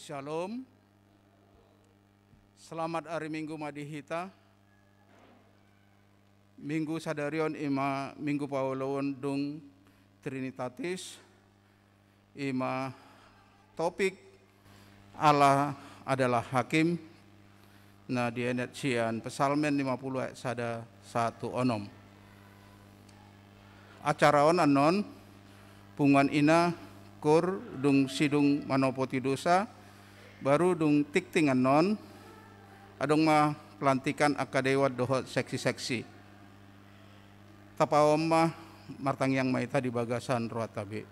Shalom. Selamat hari Minggu Madihita. Minggu sadarion ima Minggu Paulon dung Trinitatis. Ima topik Allah adalah hakim. Nah di enet sian Pesalmen 50 ayat sada 1 onom. Acara on anon pungan ina kur dung sidung manopoti dosa baru dung tiktingan non adong mah pelantikan akadewat dohot seksi-seksi tapawam mah martang yang maita di bagasan ruatabe.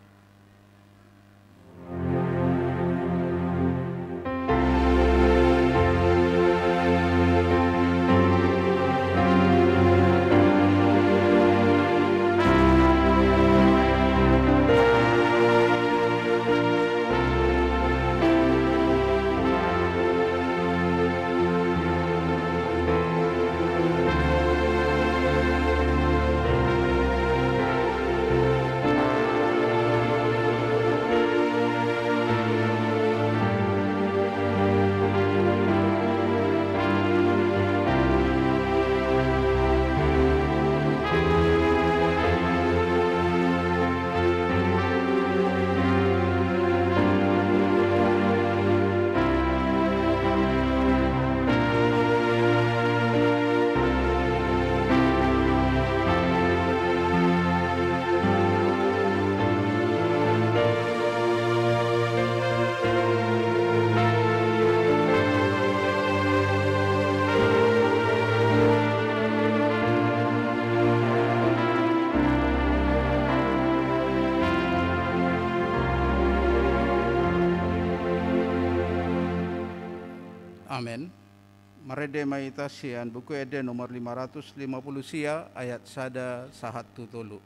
Amin. Marede maita sian buku ede nomor 550 sia ayat sada sahat tutulu.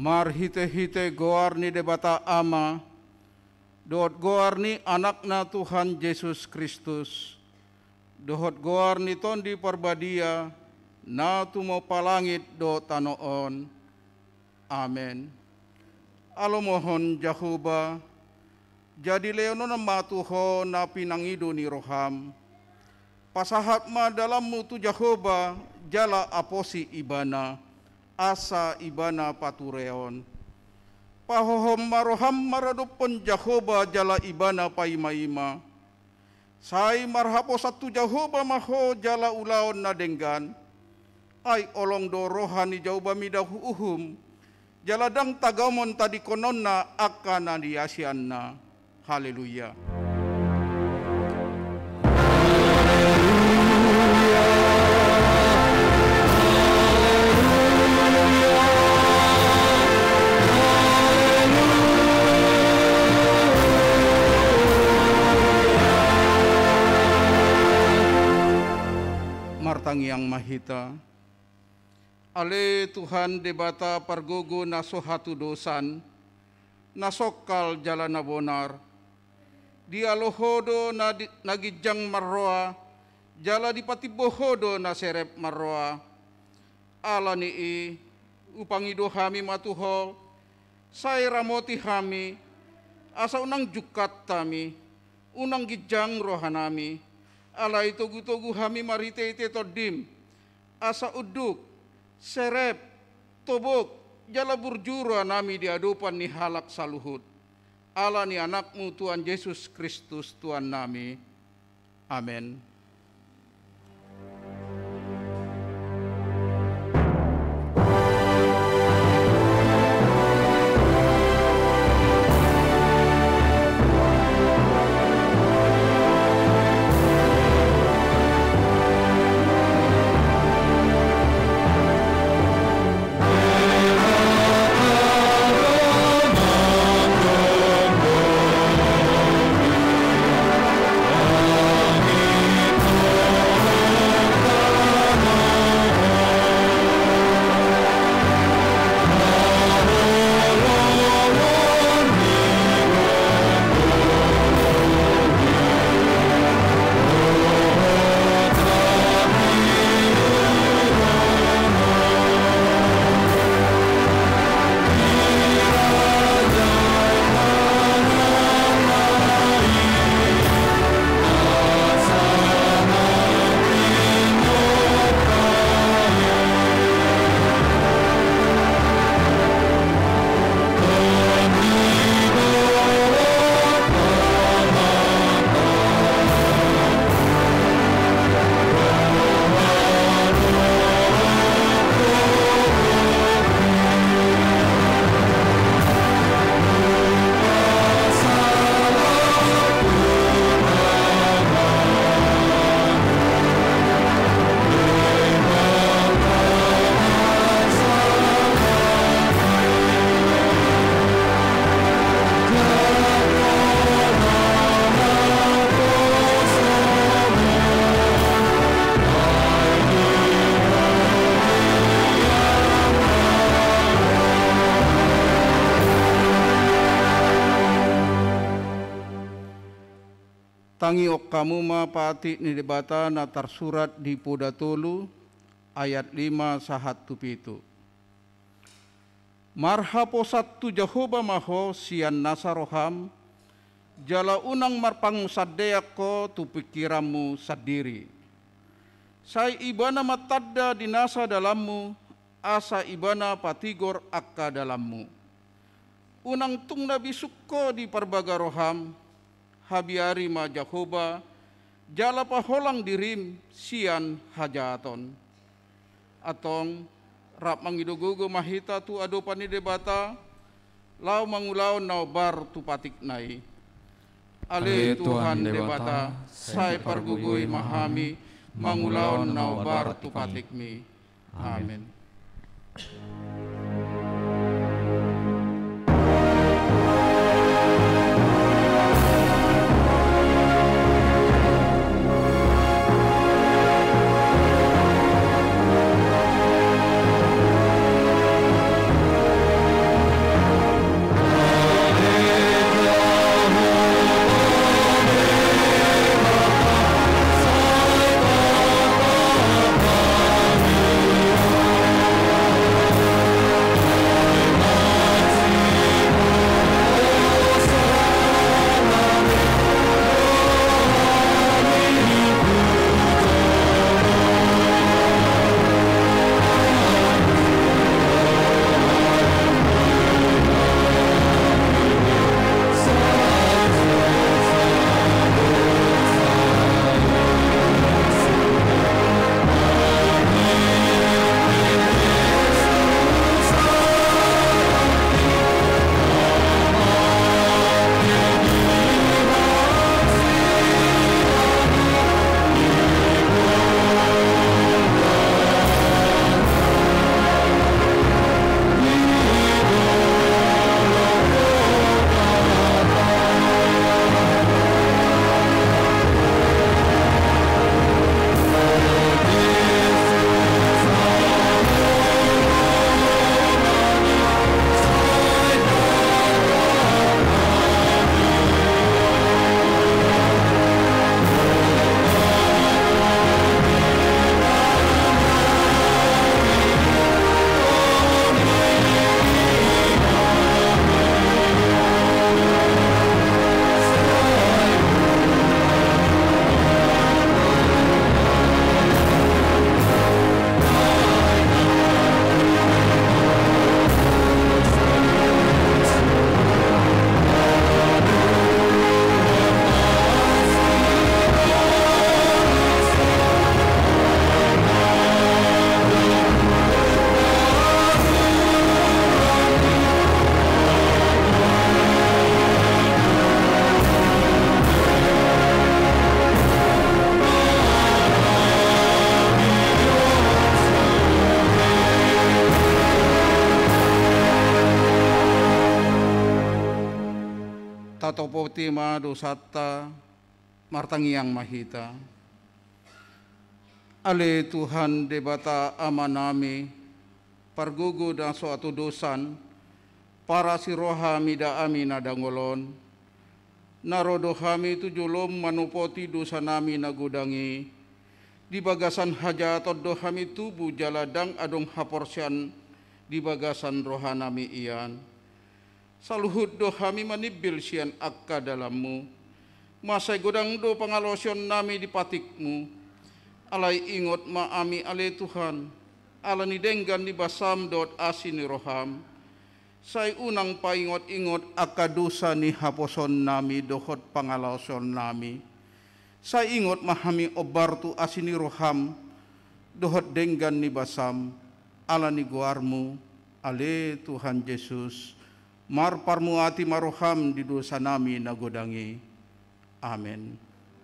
Mar hite-hite goar ni debata ama, dohot goar ni anakna Tuhan Yesus Kristus, dohot goar ni ton di parbadia, na tumo palangit do tanoon. Amen. Alo mohon Jahuba, jadi leono na matuho na pinangido ni roham, pasahat ma dalam mutu Jahuba, jala aposi ibana, asa ibana patureon. Pahohom maroham maradopon Jahoba jala ibana paima-ima. Sai marhapo satu Jahoba maho jala ulaon na denggan. Ay olong do rohani Jahoba midahu uhum. Jala dang tagamon tadi konon na akana diasian na. Haleluya. Martang yang mahita, ale Tuhan debata pargogo na sohatu dosan, na sokal jala na bonar, di alohodo na nagijang marroa, jala di patibohodo na serep marroa, ala nii upangido hami matuho, say ramoti hami, asa unang jukat tami, unang gijang rohanami, alay tugu-tugu hami marite-ite todim, asa uduk, serep, tobok, jala burjura nami di adupan ni halak saluhut. Ala ni anakmu Tuhan Yesus Kristus Tuhan nami. Amin. Tangi ok kamu ma pati ni debata na tersurat di Podatolu ayat 5 sahat tupitu. Marhapo satu Jahoba maho sian nasaroham, jala unang marpang sadeak ko tu pikiranmu sadiri. Sai ibana matadda dinasa dalammu, asa ibana patigor akka dalammu. Unang tung nabi sukko di parbaga roham, habiari ma Jahoba, jala paholang dirim sian hajaton. Atong rap mangidogogo mahita tu adopan ni debata, lau mangulaon nau bar tu patik nai. Ale Tuhan debata, sai pargugoi mahami, mangulaon nau bar tu patik mi. Amin. tatopoti ma dosata martangiang mahita. Ale Tuhan debata amanami pargugu dan suatu dosan para sirohami da amin adangolon narodohami tujulom manupoti dosa nami nagudangi di bagasan hajat dohami tubuh jaladang adong haporsian di bagasan rohanami ian saluhud dohami manibil sian akka dalammu masai godang do pangalosyon nami di patikmu alai ingot maami ale Tuhan alani denggan di basam dot asini roham sai unang paingot-ingot akadusa ni haposon nami dohot pangalason nami sai ingot mahami obartu asini roham dohot denggan ni basam alani guarmu ale Tuhan Yesus mar parmuati maroham di dosa nami nagodangi. Amin.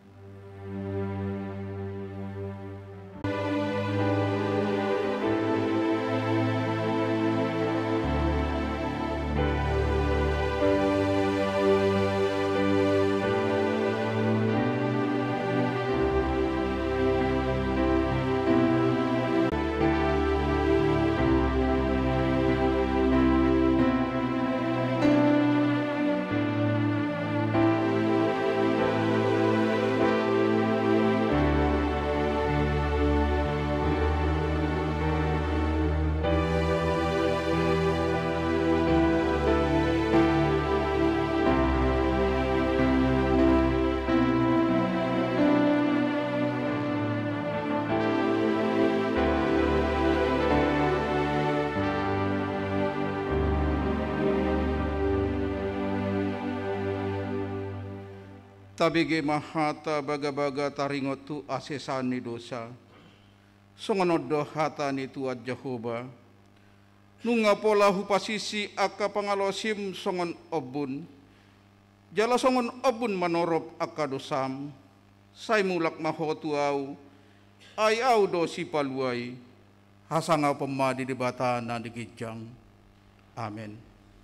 Tabige mahata baga-baga taringot tu asesani dosa. Songonodo hata ni tuat Jehovah. Nunga pola hupasisi aka pangalosim songon obun. Jala songon obun manorop aka dosam. Sai mulak mahotu au. Ai au dosi paluai. Hasanga pemadi di bata na digijang. Amin.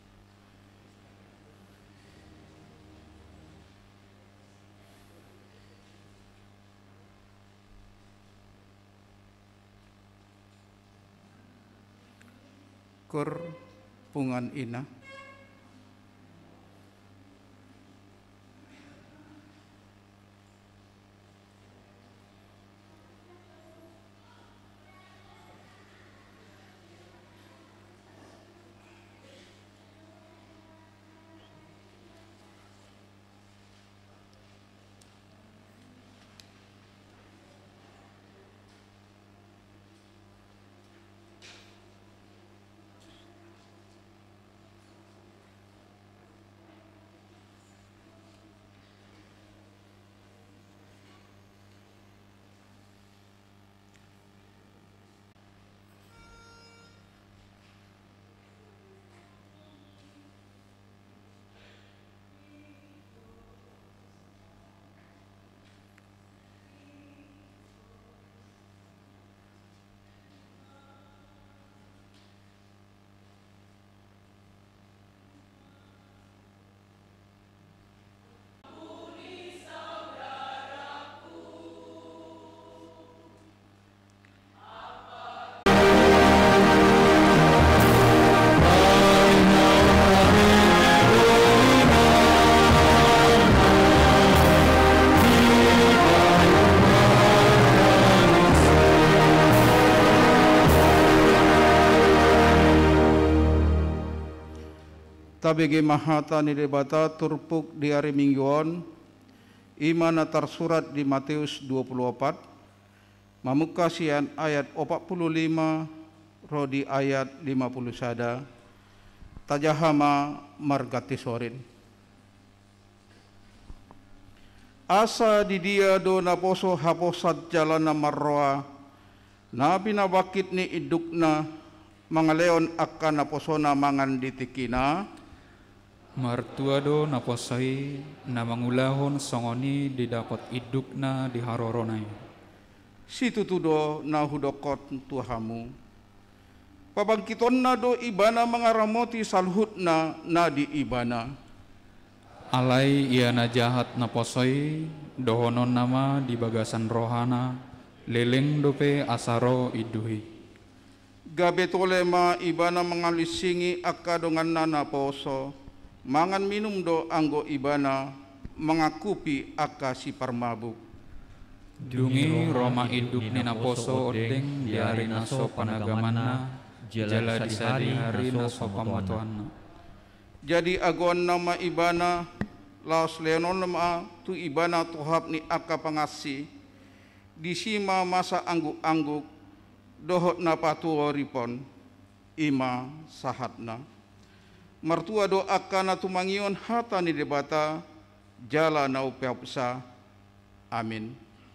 Kur pungan ina tabege mahata nirebata turpuk di hari mingguan imana tersurat di Matius 24 mamukasian ayat 45 rodi ayat 50 sada tajahama margati sorin asa di dia do naposo haposat jalana marroa na pinabakit ni idukna mangaleon akan naposona mangan ditikina martuado naposai na mangulahon songoni didapat idukna di haroronai. Situ tudo na hudokot tuhamu. Pabangkiton na do ibana mangaramoti salhutna na di ibana. Alai iana jahat naposoi, dohonon nama di bagasan rohana, leleng dope asaro iduhi. Gabe tolema ibana mengalisingi akka dongan nana poso, mangan minum do anggo ibana, mengakupi akka si parmabuk. Dungi Roma iduk nina poso odeng diari naso panagamanna, jala disadi hari naso pamatuanna. Jadi agon nama ibana, laos leonon nama tu ibana tuhap ni akka pangasi, disima masa angguk-angguk, dohot na patuo ripon, ima sahatna. Martua do akka na tumangion hata ni debata, jala na upeapsa. Amin.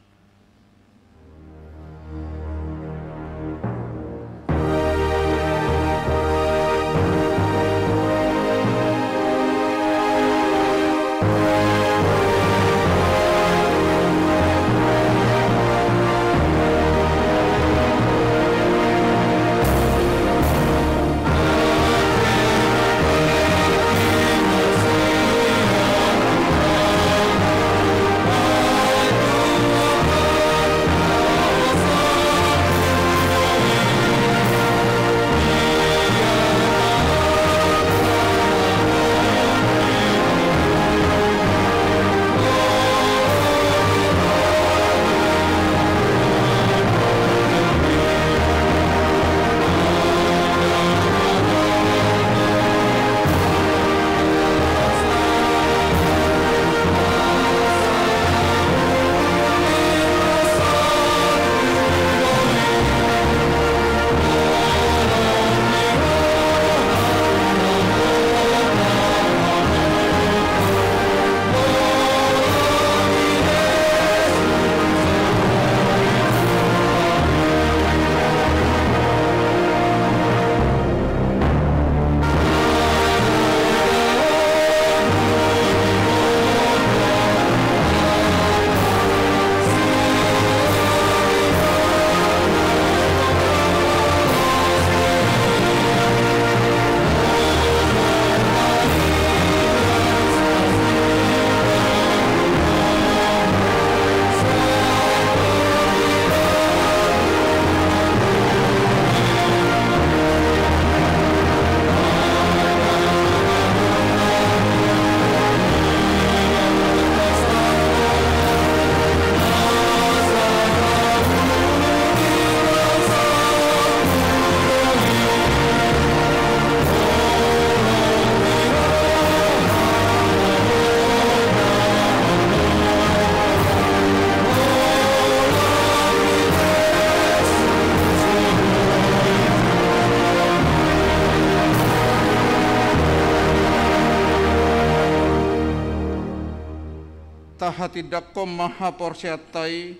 Tahatidakom maha porsiatai,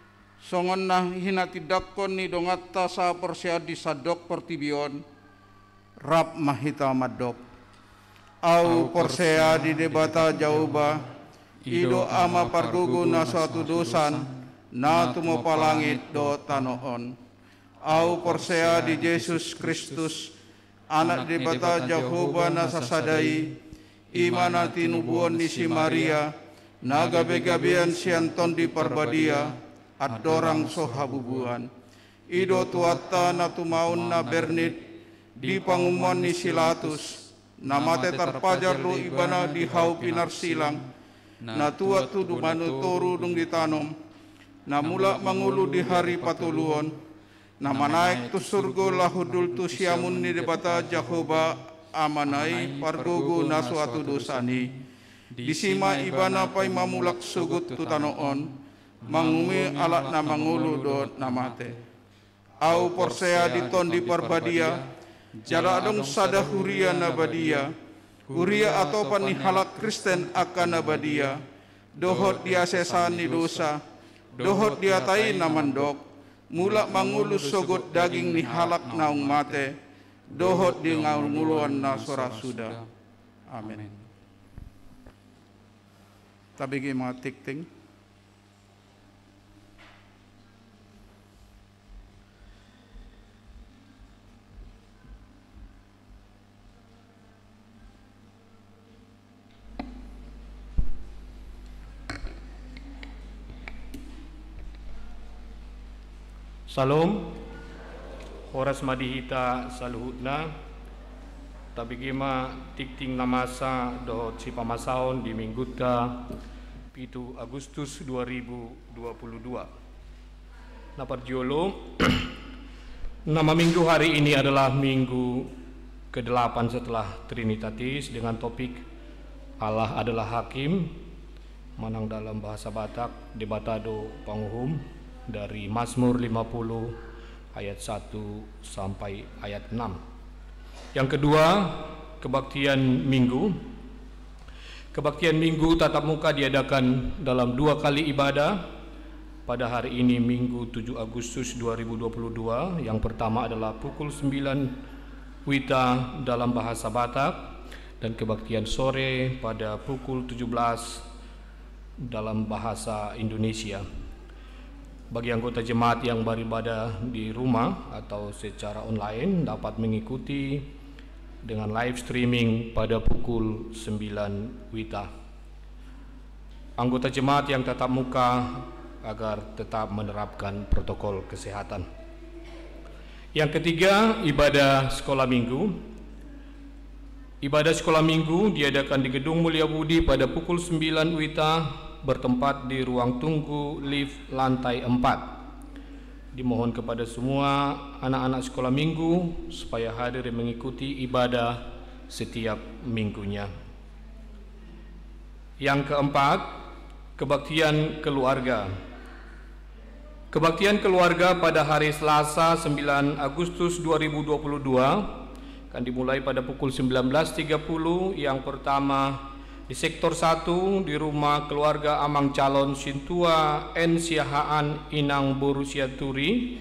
songon nah hinatidakon ni dongatta sa porsia disadok pertibion, rap mahita madok. Au porsia di debata jauba, ido ama pargugu na suatu dosan, na tumo palangit do tanoon. Au porsia di Yesus Kristus, anak debata Jehovah na sasadai, imana tinubuan ni si Maria, na gabe-gabean sianton di parbadia, at dorang sohabubuan. Ido tuata na tumaun na bernit, di pangumuan ni Silatus, na mate tarpajar lo ibana di hau pinarsilang, na tuat tu dumanu toru dung ditanom, na mula mangulu di hari patuluon, na manaik tu surgo lahudul tu siamun ni debata Jehovah amanai pargogo na suatu dosani. Disima ibana pay mamulak sugut tu tanoon, mangumi alat na mangulu do namate. Au porsea diton di parbadia, jala adong sada huria na badia, huria atau panihalak Kristen akan na badia, dohot dia sesan ni dosa, dohot dia tai na mandok, mula mangulu sugut daging ni halak naung mate, dohot di nganguluan na sora suda. Amin. Tabigi mga tikting. Salom, horas madihita saluhutna, tabigima tikting namasa do si pamasaon di mingguta 7 Agustus 2022. Naparjolo, nama minggu hari ini adalah minggu ke-8 setelah Trinitatis dengan topik Allah adalah Hakim, manang dalam bahasa Batak debatado panguhum, dari Mazmur 50 ayat 1 sampai ayat 6. Yang kedua, kebaktian minggu. Kebaktian minggu tatap muka diadakan dalam 2 kali ibadah pada hari ini Minggu 7 Agustus 2022. Yang pertama adalah pukul 9 Wita dalam bahasa Batak dan kebaktian sore pada pukul 17 dalam bahasa Indonesia. Bagi anggota jemaat yang beribadah di rumah atau secara online dapat mengikuti dengan live streaming pada pukul 9 Wita. Anggota jemaat yang tatap muka agar tetap menerapkan protokol kesehatan. Yang ketiga, ibadah sekolah minggu. Ibadah sekolah minggu diadakan di Gedung Mulia Budi pada pukul 9 Wita, bertempat di ruang tunggu lift lantai 4. Dimohon kepada semua anak-anak sekolah minggu supaya hadir mengikuti ibadah setiap minggunya. Yang keempat, kebaktian keluarga. Kebaktian keluarga pada hari Selasa 9 Agustus 2022 akan dimulai pada pukul 19.30. Yang pertama di sektor 1 di rumah keluarga Amang Calon Sintua N. Siahaan Inang Boru Siaturi,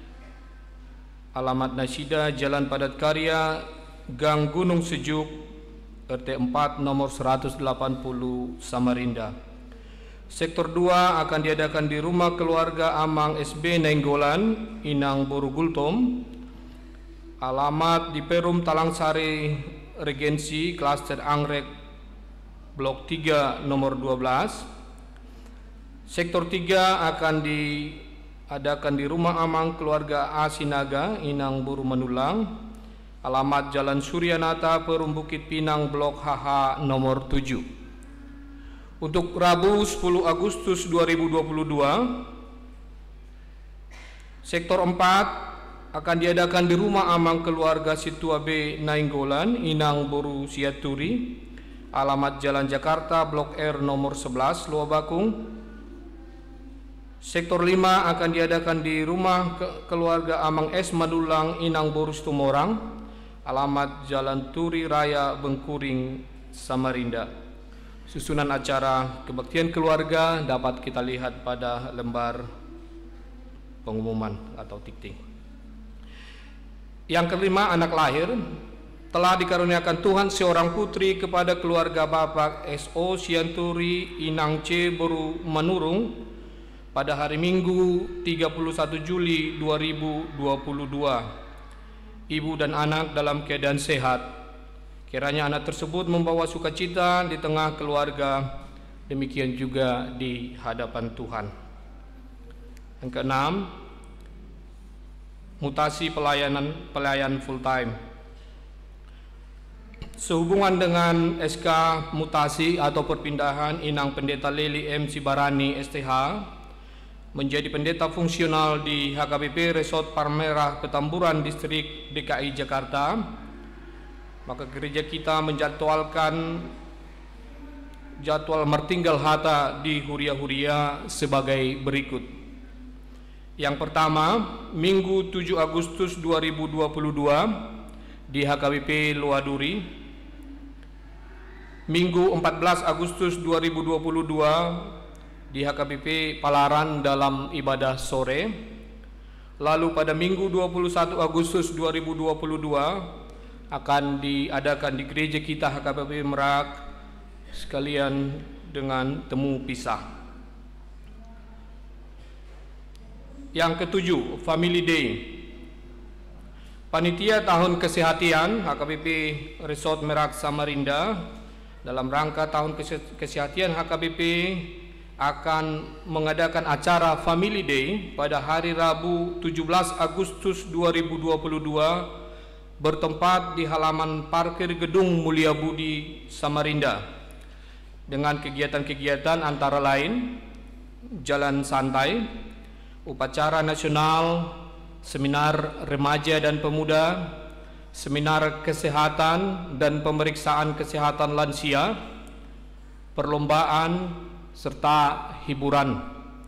alamat Nasida Jalan Padat Karya, Gang Gunung Sejuk, RT 4 nomor 180 Samarinda. Sektor 2 akan diadakan di rumah keluarga Amang SB Nenggolan Inang Boru Gultom, alamat di Perum Talangsari Regensi Klaster Anggrek Blok 3 nomor 12. Sektor 3 akan diadakan di rumah Amang keluarga A. Sinaga Inang Buru Manulang, alamat Jalan Suryanata Perum Bukit Pinang Blok HH nomor 7. Untuk Rabu 10 Agustus 2022, sektor 4 akan diadakan di rumah Amang keluarga Situa B. Nainggolan Inang Boru Siaturi, alamat Jalan Jakarta Blok R nomor 11 Luar Bakung. Sektor 5 akan diadakan di rumah keluarga Amang S. Madulang Inang Borus Tumorang, alamat Jalan Turi Raya Bengkuring Samarinda. Susunan acara kebaktian keluarga dapat kita lihat pada lembar pengumuman atau tikting. Yang kelima, anak lahir. Telah dikaruniakan Tuhan seorang putri kepada keluarga Bapak S.O. Sianturi Inang C. Boru Manurung pada hari Minggu 31 Juli 2022. Ibu dan anak dalam keadaan sehat. Kiranya anak tersebut membawa sukacita di tengah keluarga, demikian juga di hadapan Tuhan. Yang keenam, mutasi pelayan full time. Sehubungan dengan SK mutasi atau perpindahan Inang Pendeta Leli M. Sibarani STH menjadi pendeta fungsional di HKBP Resort Palmerah Petamburan Distrik DKI Jakarta, maka gereja kita menjadwalkan jadwal mertinggal hata di Huria-Huria sebagai berikut. Yang pertama, Minggu 7 Agustus 2022 di HKBP Luaduri. Minggu 14 Agustus 2022 di HKBP Palaran dalam ibadah sore. Lalu pada Minggu 21 Agustus 2022 akan diadakan di gereja kita HKBP Merak sekalian dengan temu pisah. Yang ketujuh, Family Day. Panitia Tahun Kesehatan HKBP Resort Merak Samarinda dalam rangka Tahun Kesehatan HKBP akan mengadakan acara Family Day pada hari Rabu 17 Agustus 2022 bertempat di halaman parkir Gedung Mulia Budi, Samarinda, dengan kegiatan-kegiatan antara lain jalan santai, upacara nasional, seminar remaja dan pemuda, seminar kesehatan dan pemeriksaan kesehatan lansia, perlombaan, serta hiburan.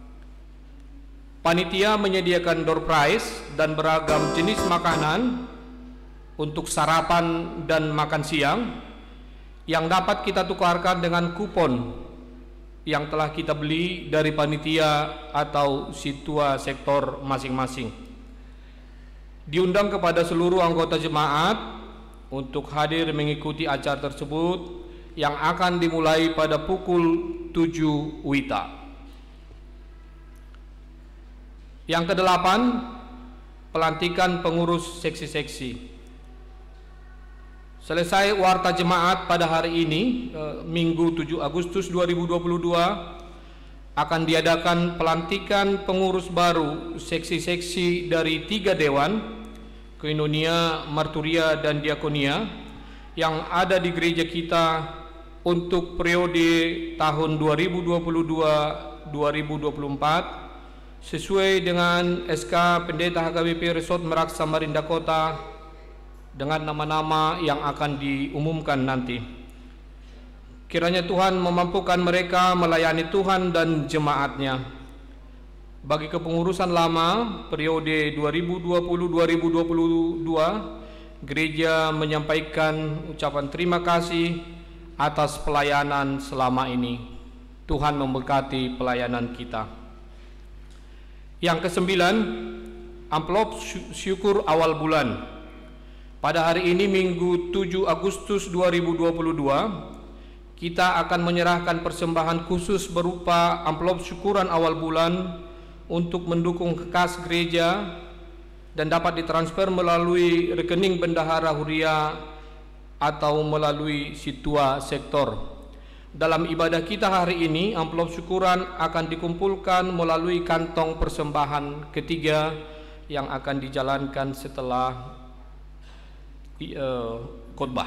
Panitia menyediakan door prize dan beragam jenis makanan untuk sarapan dan makan siang yang dapat kita tukarkan dengan kupon yang telah kita beli dari panitia atau situa sektor masing-masing. Diundang kepada seluruh anggota jemaat untuk hadir mengikuti acara tersebut yang akan dimulai pada pukul 7 WITA. Yang kedelapan, pelantikan pengurus seksi-seksi. Selesai warta jemaat pada hari ini, Minggu 7 Agustus 2022, akan diadakan pelantikan pengurus baru seksi-seksi dari 3 dewan, Koinonia, Marturia, dan Diakonia, yang ada di gereja kita untuk periode tahun 2022-2024 sesuai dengan SK Pendeta HKBP Resort Merak Samarinda Kota dengan nama-nama yang akan diumumkan nanti. Kiranya Tuhan memampukan mereka melayani Tuhan dan jemaatnya. Bagi kepengurusan lama periode 2020-2022, gereja menyampaikan ucapan terima kasih atas pelayanan selama ini. Tuhan memberkati pelayanan kita. Yang kesembilan, amplop syukur awal bulan. Pada hari ini Minggu 7 Agustus 2022, kita akan menyerahkan persembahan khusus berupa amplop syukuran awal bulan untuk mendukung kas gereja dan dapat ditransfer melalui rekening bendahara Huria atau melalui situa sektor. Dalam ibadah kita hari ini, amplop syukuran akan dikumpulkan melalui kantong persembahan ketiga yang akan dijalankan setelah khotbah.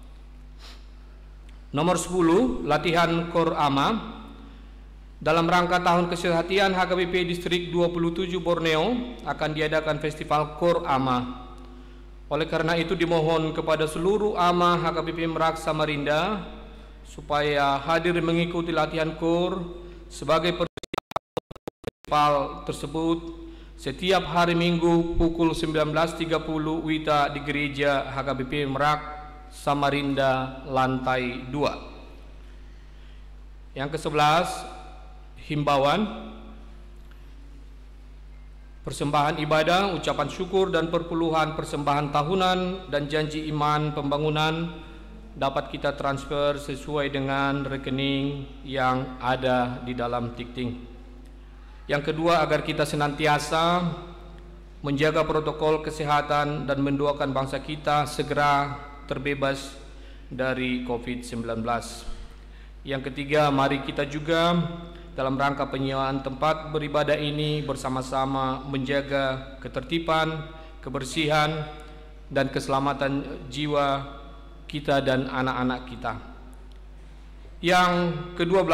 Nomor 10, latihan Kor Ama. Dalam rangka tahun kesehatan HKBP Distrik 27 Borneo akan diadakan festival Kor Ama. Oleh karena itu dimohon kepada seluruh ama HKBP Merak Samarinda supaya hadir mengikuti latihan kor sebagai persiapan festival tersebut setiap hari Minggu pukul 19.30 WITA di gereja HKBP Merak Samarinda lantai 2. Yang ke-11, himbauan. Persembahan ibadah, ucapan syukur dan perpuluhan persembahan tahunan dan janji iman pembangunan dapat kita transfer sesuai dengan rekening yang ada di dalam tikting. Yang kedua, agar kita senantiasa menjaga protokol kesehatan dan mendoakan bangsa kita segera terbebas dari COVID-19. Yang ketiga, mari kita juga dalam rangka penyewaan tempat beribadah ini bersama-sama menjaga ketertiban, kebersihan, dan keselamatan jiwa kita dan anak-anak kita. Yang ke-12,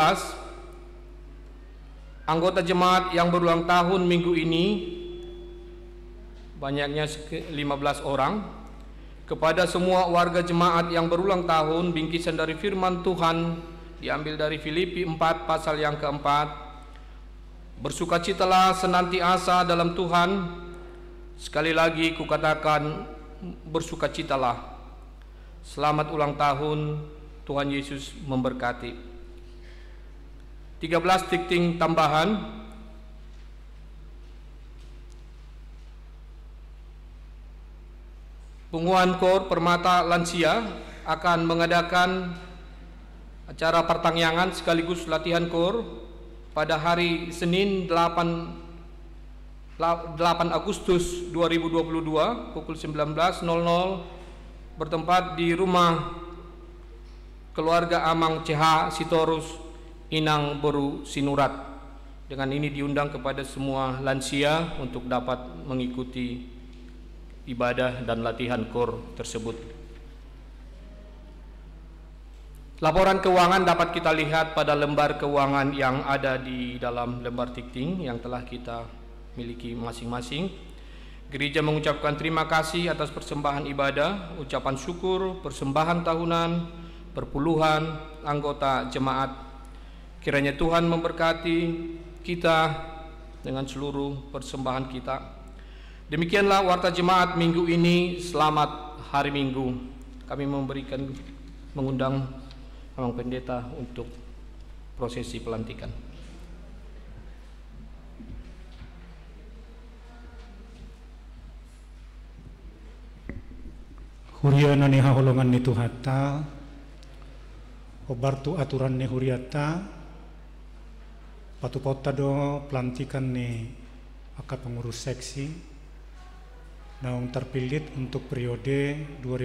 anggota jemaat yang berulang tahun minggu ini banyaknya 15 orang. Kepada semua warga jemaat yang berulang tahun, bingkisan dari firman Tuhan diambil dari Filipi 4 pasal yang keempat. Bersukacitalah senantiasa dalam Tuhan. Sekali lagi kukatakan, bersukacitalah. Selamat ulang tahun, Tuhan Yesus memberkati. 13 tikting tambahan. Punguan Kor Permata Lansia akan mengadakan acara pertangyangan sekaligus latihan kor pada hari Senin 8 Agustus 2022 pukul 19.00 bertempat di rumah keluarga Amang CH Sitorus Inang Boru Sinurat. Dengan ini diundang kepada semua lansia untuk dapat mengikuti ibadah dan latihan KOR tersebut. Laporan keuangan dapat kita lihat pada lembar keuangan yang ada di dalam lembar tikting yang telah kita miliki masing-masing. Gereja mengucapkan terima kasih atas persembahan ibadah, ucapan syukur, persembahan tahunan, perpuluhan anggota jemaat. Kiranya Tuhan memberkati kita dengan seluruh persembahan kita. Demikianlah warta jemaat minggu ini. Selamat hari Minggu. Kami mengundang Abang Pendeta untuk prosesi pelantikan. Huriana ni haholongan ni Tuhata, obartu aturan ni huriata, patupota do pelantikan ni aka pengurus seksi, naung terpilih untuk periode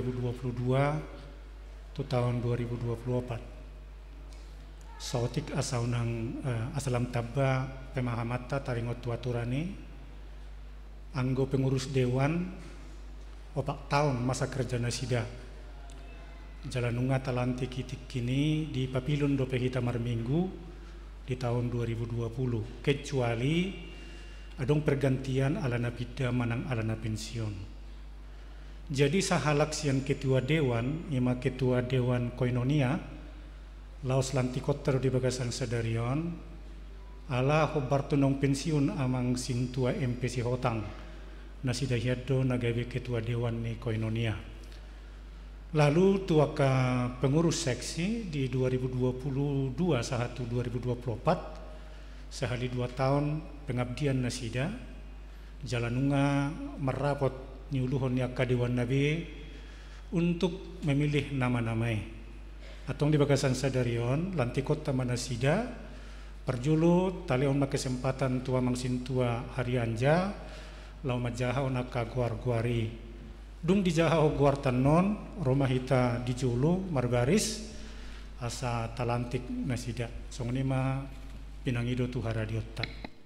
2022 tu tahun 2024. Sautik asaunang asalam tabba pemahamata taringot aturani, anggo pengurus dewan opak tahun masa kerja nasida. Jalanunga talanti kitik kini di papilun dope hita marminggu di tahun 2020, kecuali adong pergantian alana pida manang alana pensiun. Jadi sahalak sian ketua dewan, ima ketua dewan koinonia, laos lantikotter di bagasan sadarion, ala hobartunong pensiun amang sintua MPC hotang, nasidayado nagawe ketua dewan ni koinonia. Lalu tuaka pengurus seksi di 2022 sahatu 2024 sehali 2 tahun pengabdian nasida jalanunga merapot niuluhon ni akadewan nabi untuk memilih nama-namai atong di bagasan sadarion lantikot taman nasida perjulu talion makesempatan tua mangsintua harianja lau majaha onaka guar-guari dung dijahau guartan non rumah hita dijulu margaris asa talantik nasida songonima pinangido tuhara diota.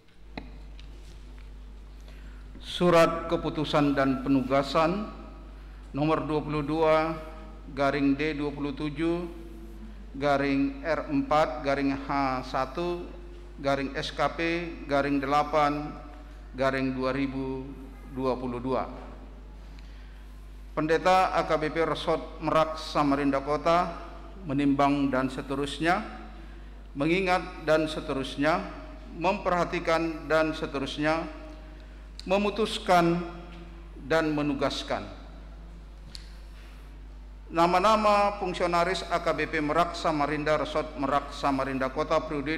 Surat keputusan dan penugasan nomor 22 garing D27 garing R4 garing H1 garing SKP garing 8 garing 2022. Pendeta AKBP Resort Merak Samarinda Kota menimbang dan seterusnya, mengingat dan seterusnya, memperhatikan dan seterusnya, memutuskan dan menugaskan. Nama-nama fungsionaris AKBP Merak Samarinda Resort Merak Samarinda Kota periode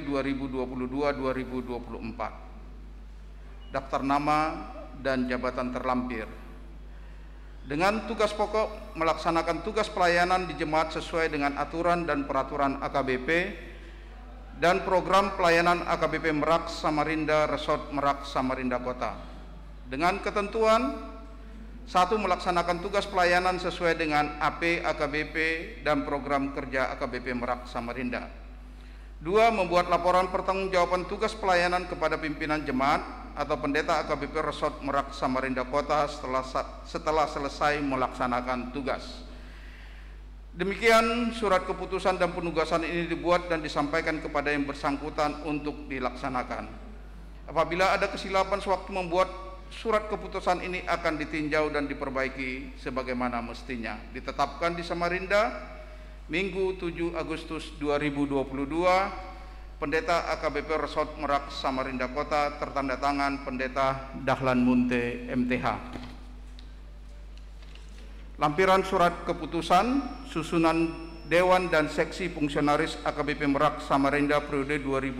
2022-2024. Daftar nama dan jabatan terlampir. Dengan tugas pokok melaksanakan tugas pelayanan di jemaat sesuai dengan aturan dan peraturan AKBP dan program pelayanan AKBP Merak Samarinda Resort Merak Samarinda Kota. Dengan ketentuan 1. Melaksanakan tugas pelayanan sesuai dengan AP AKBP dan program kerja AKBP Merak Samarinda. 2. Membuat laporan pertanggungjawaban tugas pelayanan kepada pimpinan jemaat atau pendeta AKBP Resort Merak Samarinda Kota setelah selesai melaksanakan tugas. Demikian surat keputusan dan penugasan ini dibuat dan disampaikan kepada yang bersangkutan untuk dilaksanakan. Apabila ada kesilapan sewaktu membuat surat keputusan ini akan ditinjau dan diperbaiki sebagaimana mestinya. Ditetapkan di Samarinda Minggu 7 Agustus 2022. Pendeta AKBP Resort Merak Samarinda Kota tertanda tangan Pendeta Dahlan Munte MTH. Lampiran surat keputusan susunan Dewan dan Seksi Fungsionaris AKBP Merak Samarinda periode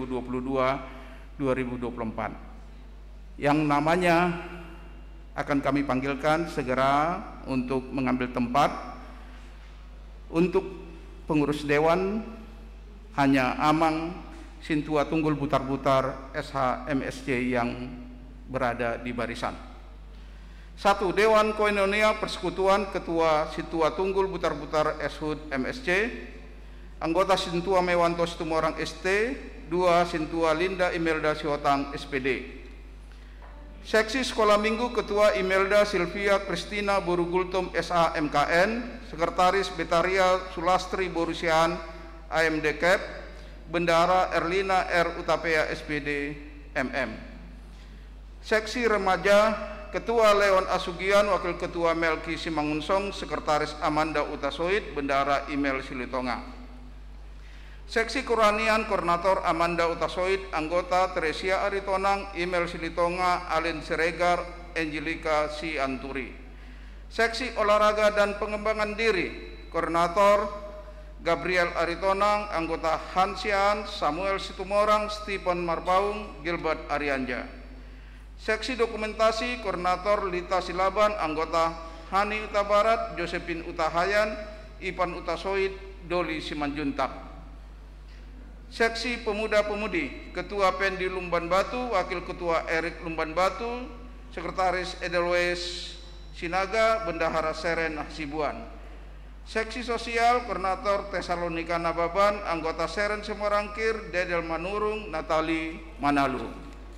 2022-2024 yang namanya akan kami panggilkan segera untuk mengambil tempat. Untuk pengurus Dewan hanya Amang Sintua Tunggul Butar-Butar SH MSC yang berada di barisan. 1. Dewan Koinonia Persekutuan Ketua Sintua Tunggul Butar-Butar SHUD MSC. Anggota Sintua Mewanto Situmorang ST, 2 Sintua Linda Imelda Siotang SPD. Seksi Sekolah Minggu Ketua Imelda Silvia Kristina Borugultum SA MKN, Sekretaris Betaria Sulastri Borusian AMD Cap, Bendahara Erlina R Utapea SPD MM. Seksi Remaja Ketua Leon Asugian, Wakil Ketua Melki Simangunsong, Sekretaris Amanda Utasoid, Bendahara Imel Silitonga. Seksi Kerohanian Koordinator Amanda Utasoid, Anggota Teresia Aritonang, Imel Silitonga, Alin Siregar, Angelika Sianturi. Seksi Olahraga dan Pengembangan Diri, Koordinator Gabriel Aritonang, Anggota Hansian, Samuel Situmorang, Stephen Marpaung, Gilbert Arianja. Seksi Dokumentasi, Koordinator Lita Silaban, Anggota Hani Utabarat, Josephine Utahayan, Ipan Utasoid, Doli Simanjuntak. Seksi Pemuda-Pemudi, Ketua Pendi Lumban Batu, Wakil Ketua Erik Lumban Batu, Sekretaris Edelweiss Sinaga, Bendahara Seren Hasibuan. Seksi Sosial, Koordinator Tesalonika Nababan, Anggota Seren Semorangkir, Dedel Manurung, Natali Manalu.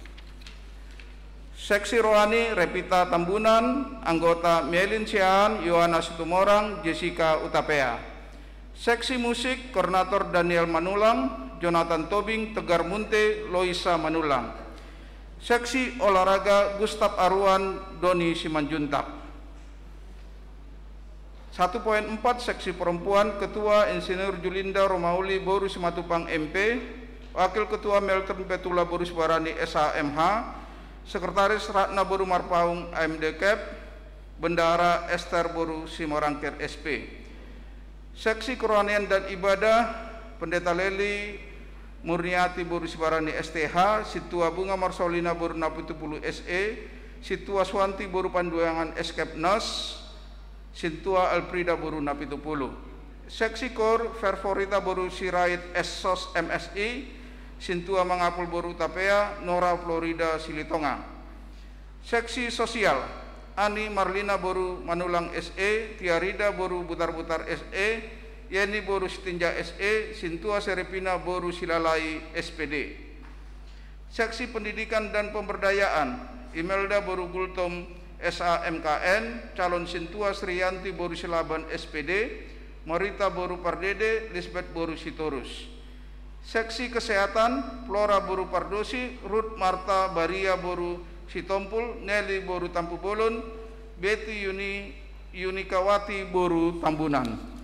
Seksi Rohani, Repita Tambunan, Anggota Melin Sian, Yohana Situmorang, Jessica Utapea. Seksi Musik, Koordinator Daniel Manulang, Jonathan Tobing, Tegar Munte, Loisa Manulang. Seksi Olahraga, Gustaf Arwan, Doni Simanjuntak. 1.4 Seksi Perempuan, Ketua Insinyur Julinda Romauli Boru Simatupang MP, Wakil Ketua Melton Petula Boru Barani SHMH, Sekretaris Ratna Boru Marpaung AMD Cap, Bendahara Esther Boru Simorangkir SP. Seksi Kerohanian dan Ibadah, Pendeta Leli Murniati Boru Sibarani STH, Situa Bunga Marsolina Boru Napitupulu SE, Situa Swanti Boru Panduangan Eskepnas, Situa Alprida Boru Napitupulu. Seksi Kor Ferforita Boru Sirait Essos MSI, Sintua Mangapul Boru Tapea, Nora Florida Silitonga. Seksi Sosial, Ani Marlina Boru Manulang SE, Tiarida Boru Butar-Butar SE, Yeni Boru Sitinja SE, Sintua Serepina Boru Silalai SPD. Seksi Pendidikan dan Pemberdayaan, Imelda Boru Gultom SA MKN, Calon Sintua Sriyanti Boru Silaban SPD, Marita Boru Pardede, Lisbeth Boru Sitorus. Seksi Kesehatan, Flora Boru Pardosi, Ruth Marta Baria Boru Sitompul, Nelly Boru Tampubolon, Betty Yunikawati Boru Tambunan.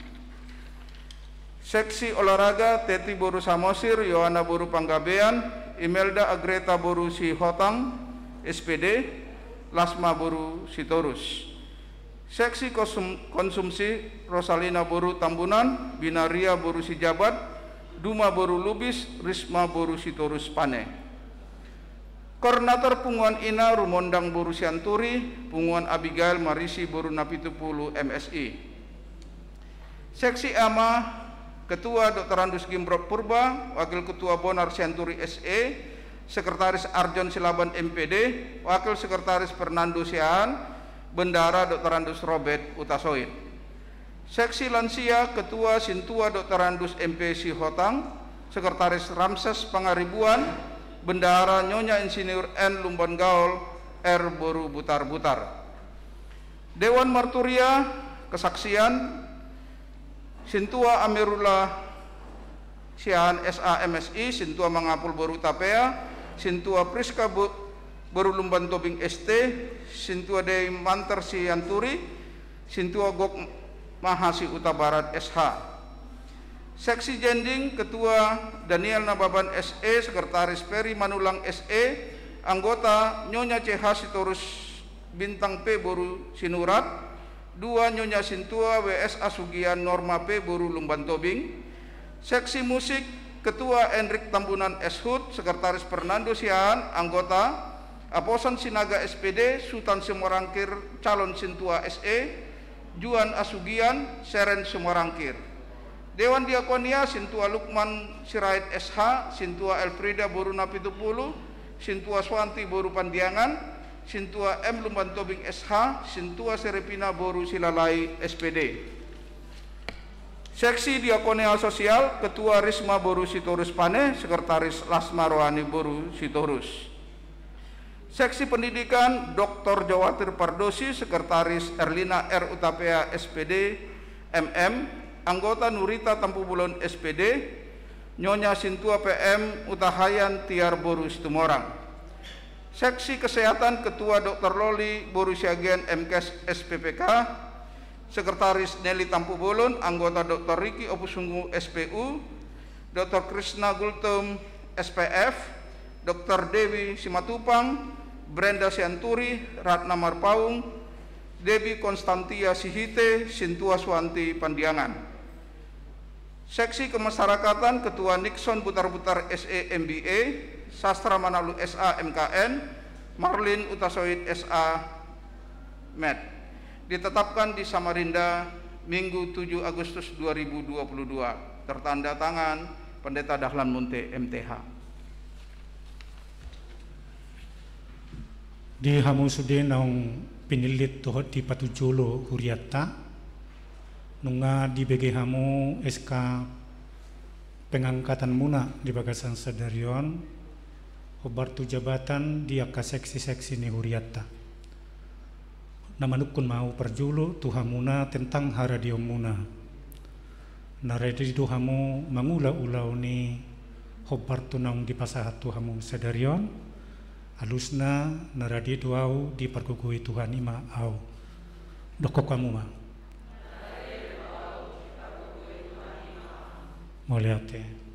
Seksi Olahraga, Teti Boru Samosir, Yohana Boru Panggabean, Imelda Agreta Boru Sihotang SPD, Lasma Boru Sitorus. Seksi Konsumsi, Rosalina Boru Tambunan, Binaria Boru Sijabat, Duma Boru Lubis, Risma Boru Sitorus Pane. Koordinator Punguan Ina Rumondang Boru Sianturi, Punguan Abigail Marisi Boru Napitupulu MSI. Seksi Ama, Ketua Dr. Andus Gimbrot Purba, Wakil Ketua Bonar Sianturi SE, Sekretaris Arjon Silaban MPD, Wakil Sekretaris Fernando Siaan, Bendahara Dr. Andus Robert Utasoid. Seksi Lansia, Ketua Sintua Dr. Andus MP Sihotang, Sekretaris Ramses Pangaribuan, Bendahara Nyonya Insinyur N. Lumban Gaul R. Boru Butar-Butar. Dewan Marturia, Kesaksian, Sintua Amirullah Sian SA MSI, Sintua Mangapul Boru Tapea, Sintua Priska Boru Lumban Tobing ST, Sintua Dei Manter Sianturi, Sintua Gok Mahasi Utabarat SH. Seksi Jending, Ketua Daniel Nababan SE, Sekretaris Peri Manulang SE, Anggota Nyonya CH Sitorus Bintang P Boru Sinurat, 2 Nyonya Sintua WS Asugian Norma P Boru Lumban Tobing. Seksi Musik, Ketua Enrik Tambunan Eshut, Sekretaris Fernando Siaan, Anggota Aposan Sinaga SPD, Sultan Semorangkir Calon Sintua SE, Juan Asugian, Seren Semorangkir. Dewan Diakonia, Sintua Lukman Sirait SH, Sintua Elfrida Boru Napitupulu, Sintua Swanti Boru Pandiangan, Sintua M. Lumban Tobing SH, Sintua Serepina Boru Silalai SPD. Seksi Diakonia Sosial, Ketua Risma Boru Sitorus Pane, Sekretaris Lasma Rohani Boru Sitorus. Seksi Pendidikan, Dr. Jawatir Pardosi, Sekretaris Erlina R. Utapea SPD, MM, Anggota Nurita Tampu Bulon SPD, Nyonya Sintua PM Utahayan Tiar Boru Situmorang. Seksi Kesehatan, Ketua Dr. Loli Boru Siagian MKes SPPK, Sekretaris Nelly Tampu Bolon, Anggota Dr. Riki Opusunggu SPU, Dr. Krishna Gultum SPF, Dr. Dewi Simatupang, Brenda Sianturi, Ratna Marpaung, Debi Konstantia Sihite, Sintua Swanti Pandiangan. Seksi Kemasyarakatan, Ketua Nixon Butar-Butar SE MBA, Sastra Manalu SA MKN, Marlin Utasoid SA MED. Ditetapkan di Samarinda Minggu 7 Agustus 2022. Tertanda tangan Pendeta Dahlan Munte MTH. Di hamu sude naung pinilit tohot di Patujolo Huriatta nunga di BG hamu SK pengangkatan muna di Bagasan Sadarion hobartu jabatan di akka seksi-seksi ni Huriatta. Namanukun mau perjulu tuhamuna tentang haradio muna. Naredi tuhamu mangula-ulau ni hobartu naung di pasahat tuhamu Sadarion. Alusna naradi duau di pergugui Tuhan ima au. Dokok kamu ma. Moliate.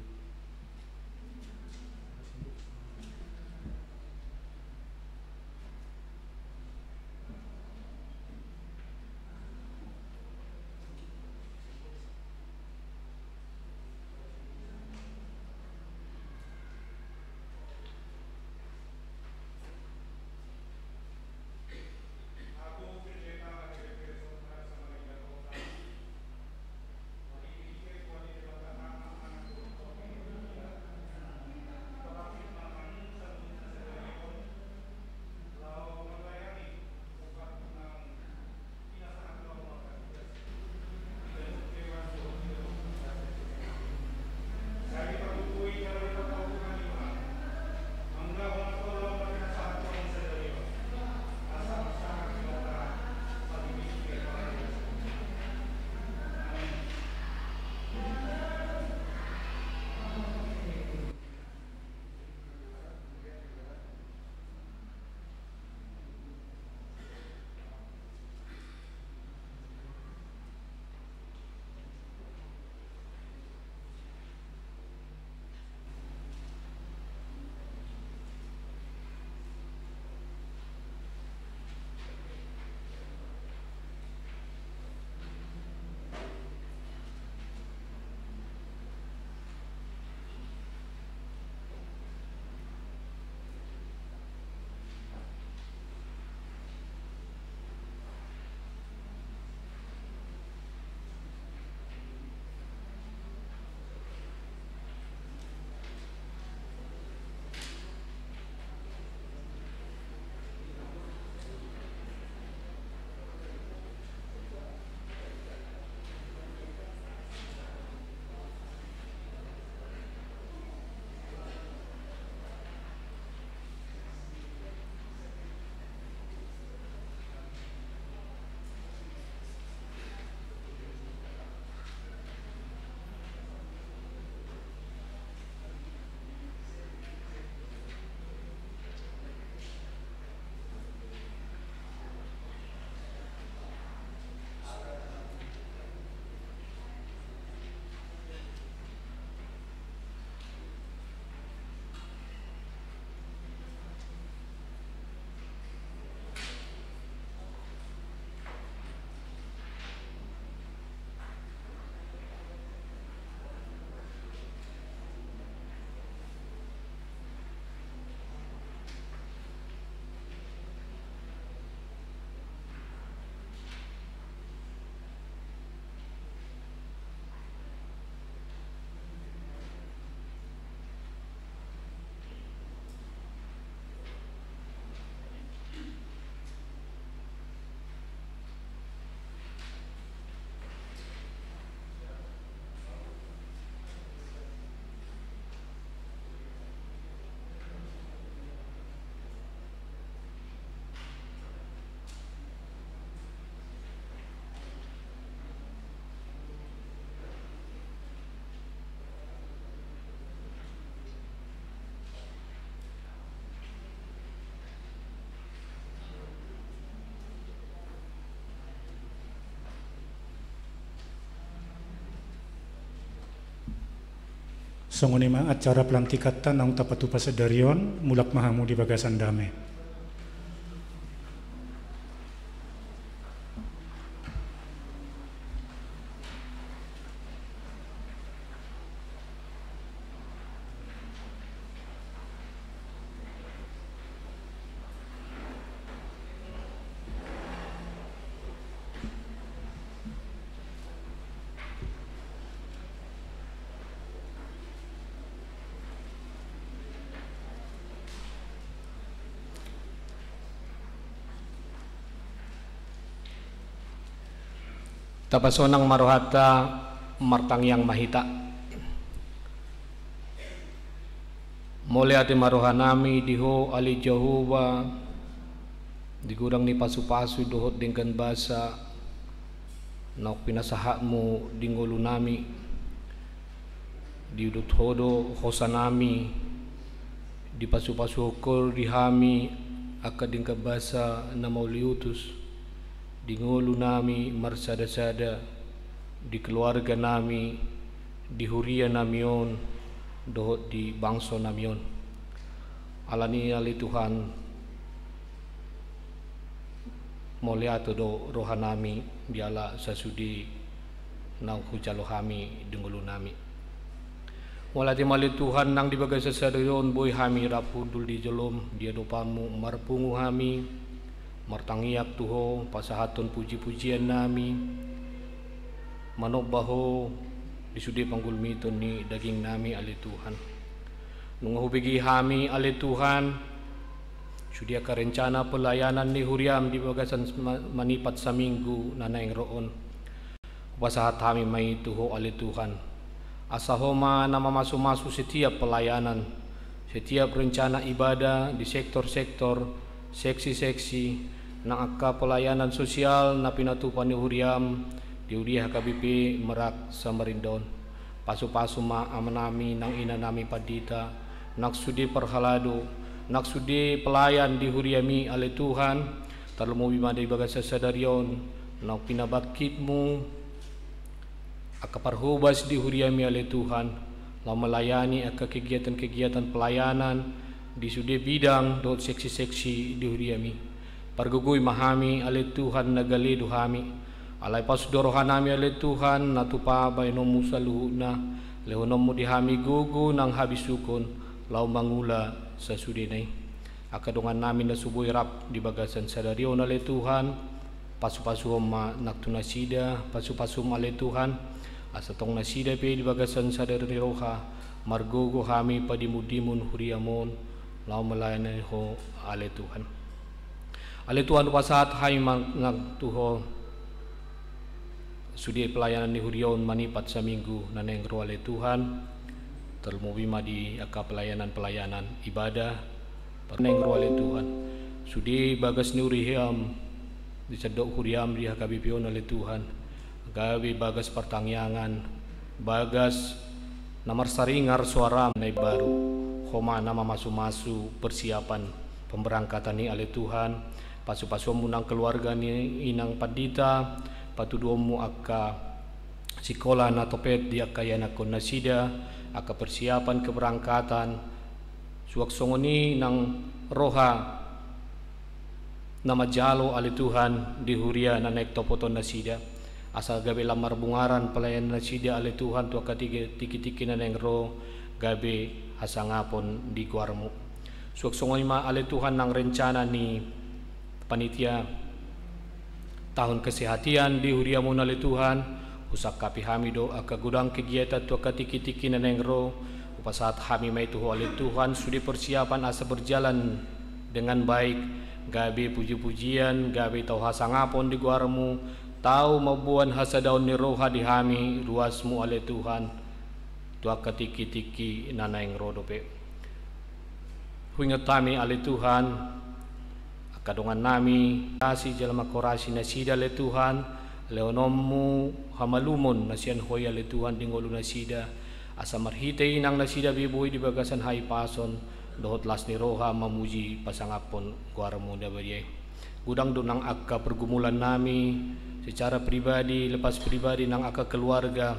Songonima acara pelantikan nang tapatu pasedarion mulak mahamu di bagasan dame. Tapasonang marohata martangyang mahita. Mole ate marohanami diho ali Jehovah digurang ni pasu-pasu dohot dingkan basa nauk pinasahakmu dingolu nami diudut hodo hosanami di pasu-pasu hokor dihami akadingkan basa na mauliutus di ngulu nami marsada-sada di keluarga nami di huria namion dohot di bangso namion alani ali Tuhan moliato do rohanami biala sasudi nau hujalohami di ngulu nami walati mali Tuhan nang di bagai sasadayon boy hami rapudul di jolom dia dopamu marpungu hami martangiak tuho pasahaton puji-pujian nami manok baho disudi panggulmiton ni daging nami ali Tuhan nungahubigi hami ali Tuhan sudia ka rencana pelayanan ni huriam di bagasan manipat sa minggu nanaing roon pasahat hami may tuho ali Tuhan asahoma na mamasu-masu setiap pelayanan setiap rencana ibadah di sektor-sektor seksi-seksi nang akka pelayanan sosial na pinatupan ni huriam di uriah KBP Merak Samarindon pasu-pasu ma amanami nang ina nami padita naksudi perhalado naksudi pelayan di huriami ale Tuhan terlemu bima dari bagas sasadarion nang pinabakitmu akka parhubas di huriami ale Tuhan lau melayani akka kegiatan-kegiatan pelayanan di sudi bidang dot seksi-seksi di huriami pargugui mahami ale Tuhan nagali duhami alai pasudorohanami ale Tuhan natupa bayno musaluhuna lehonomu dihami gugu nang habisukon lau mangula sa sudinay akadongan namin na subuy rap di bagasan sadarion ale Tuhan pasu-pasum ma naktunasida pasu-pasum ale Tuhan asatong nasida pe di bagasan sadari roha margugu hami padimudimun huriamon lau melayani ho ale Tuhan ale Tuhan pasahat hai nagtuho sudi pelayanan ni hurion manipat sa minggu nanengro ale Tuhan termubima di aka pelayanan ibadah panengro ale Tuhan sudi bagas ni huriam di sedok huriam di hakabipion ale Tuhan gawi bagas pertangyangan bagas namar saringar suara na baru homa nama masu-masu persiapan pemberangkatan ni ale Tuhan pasu-pasumu nang keluarga ni inang padita patuduomu akka sikola na topet di akka yanakon nasida akka persiapan keberangkatan suak songoni nang roha nama jalo ali Tuhan di huria na naik topoton nasida asal gabe lamar bungaran pelayan nasida ali Tuhan tu akka tiki-tiki na neng ro gabe hasangapon di guarmu suak songoni ma ali Tuhan nang rencana ni panitia tahun kesehatian di huriamun ale Tuhan usak kapi hami do aka gudang kegiatan tu aka tiki-tiki na nengro upasaat hami may tuho ale Tuhan sudi persiapan asa berjalan dengan baik gabi puji-pujian gabi tau hasangapon di guarmu tau mabuan hasadaun ni roha di hami ruasmu ale Tuhan tu aka tiki-tiki na nengro dope huingat kami ale Tuhan kadongan nami kasih jalma korasi nasida le Tuhan leonommu hamalumon nasian hoya le Tuhan dingolu nasida asa marhitei nang nasida bibuhi di bagasan hai pason dohot las ni roha mamuji pasangapon guarmu dabariye gudang dunang akka pergumulan nami secara pribadi lepas pribadi nang akka keluarga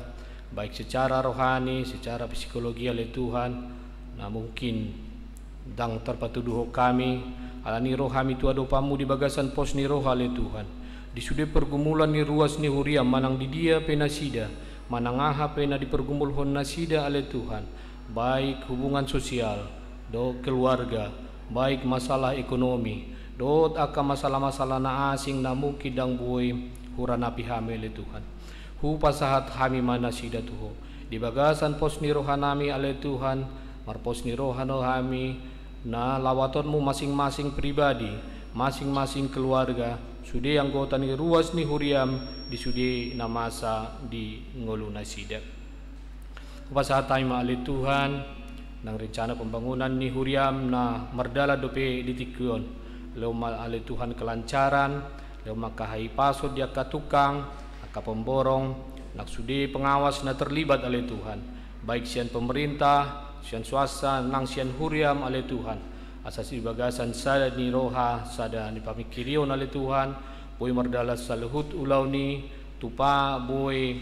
baik secara rohani, secara psikologi oleh Tuhan. Nah mungkin dang terpatuduh kami alani rohami tua dopamu di bagasan pos ni roh oleh Tuhan. Di sude pergumulan ni ruas ni huriam manang di dia penasida, manang aha pena di pergumul hon nasida oleh Tuhan. Baik hubungan sosial, do keluarga, baik masalah ekonomi, dot aka masalah-masalah na asing na mungkin dang buhay huranapi hami oleh Tuhan. Hu pasahat hami manasida tuho. Di bagasan pos ni rohanami oleh Tuhan, marpos ni rohano hami na lawatonmu masing-masing pribadi, masing-masing keluarga, sudi anggota ni ruas ni huriam di sudi na masa di ngolu nasida. Pasahat hami oleh Tuhan nang rencana pembangunan ni huriam na merdala dope ditikun. Lewat oleh Tuhan kelancaran, lewat makahai pasod dia katukang, aka pemborong, nak sudi pengawas na terlibat oleh Tuhan, baik sian pemerintah, sian swasta, nang sian huriam oleh Tuhan, asasi bagasan sada ni roha, sada ni pamikirion oleh Tuhan, boy merdala saluhut ulau ni, tupa boy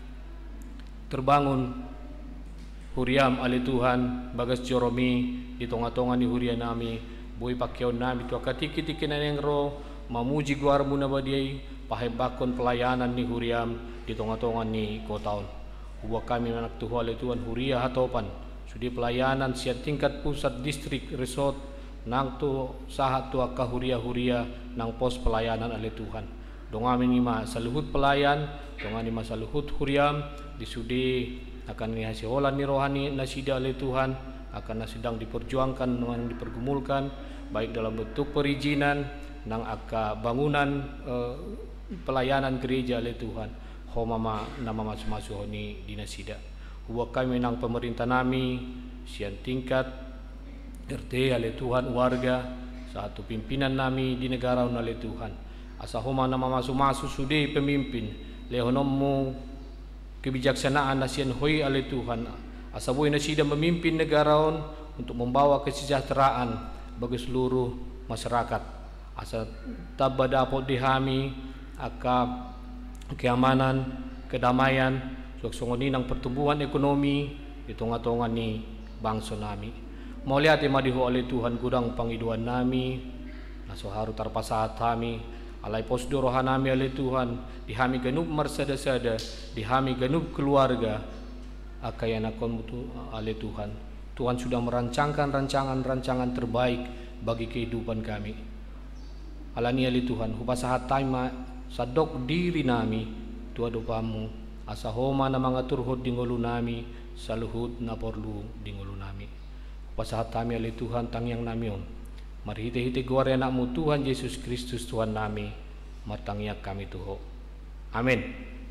terbangun huriam oleh Tuhan, bagas joromi di tonga-tonga ni hurian nami, boy pakyaw nami tu akatiki-tiki na yang roh, mamuji guar muna badiay, pahay bakon pelayanan ni huriam di tonga-tonga ni kotaon. Huwa kami anak Tuhan oleh Tuhan huria hatopan, sudi pelayanan sian tingkat pusat distrik resort, nang tu sahat tu aka huria-huria nang pos pelayanan oleh Tuhan. Dongami nima saluhut pelayan, dongami nima saluhut huriam, di sudi akan ni hasiholan ni rohani nasida oleh Tuhan, akan nasidang diperjuangkan, nang dipergumulkan, baik dalam bentuk perizinan, nang aka bangunan pelayanan gereja oleh Tuhan. Homama nama masu-masu ni dinasida. Huwa kami nang pemerintah nami sian tingkat RT oleh Tuhan warga, satu pimpinan nami di negara oleh Tuhan. Asa homa nama masu-masu sudi pemimpin lehonomu kebijaksanaan nasian hoi oleh Tuhan. Asa boy nasida memimpin negara untuk membawa kesejahteraan bagi seluruh masyarakat. Asa tabadapot dihami aka keamanan, kedamaian, suksongoni nang pertumbuhan ekonomi di tonga-tonga ni bangsa nami. Mauliat madihu oleh Tuhan gudang pangiduan nami, nasoharu tarpasahat kami, alai posdo rohanami oleh Tuhan, dihami genub marsada-sada, dihami genub keluarga, akayan akon mutu oleh Tuhan. Tuhan sudah merancangkan rancangan-rancangan terbaik bagi kehidupan kami. Alani oleh Tuhan, hupasahat taima sadok diri nami tua dopamu, asa homa na mga turhod di ngulu nami, saluhut na porlu di ngulu nami. Pasahat kami oleh Tuhan tangyang nami on. Marhite-hite gloria nakmu Tuhan Yesus Kristus Tuhan nami, martangyak kami tuho. Amin.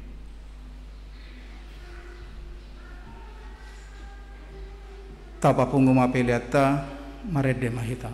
Tapa pungguma peliata marede mahita.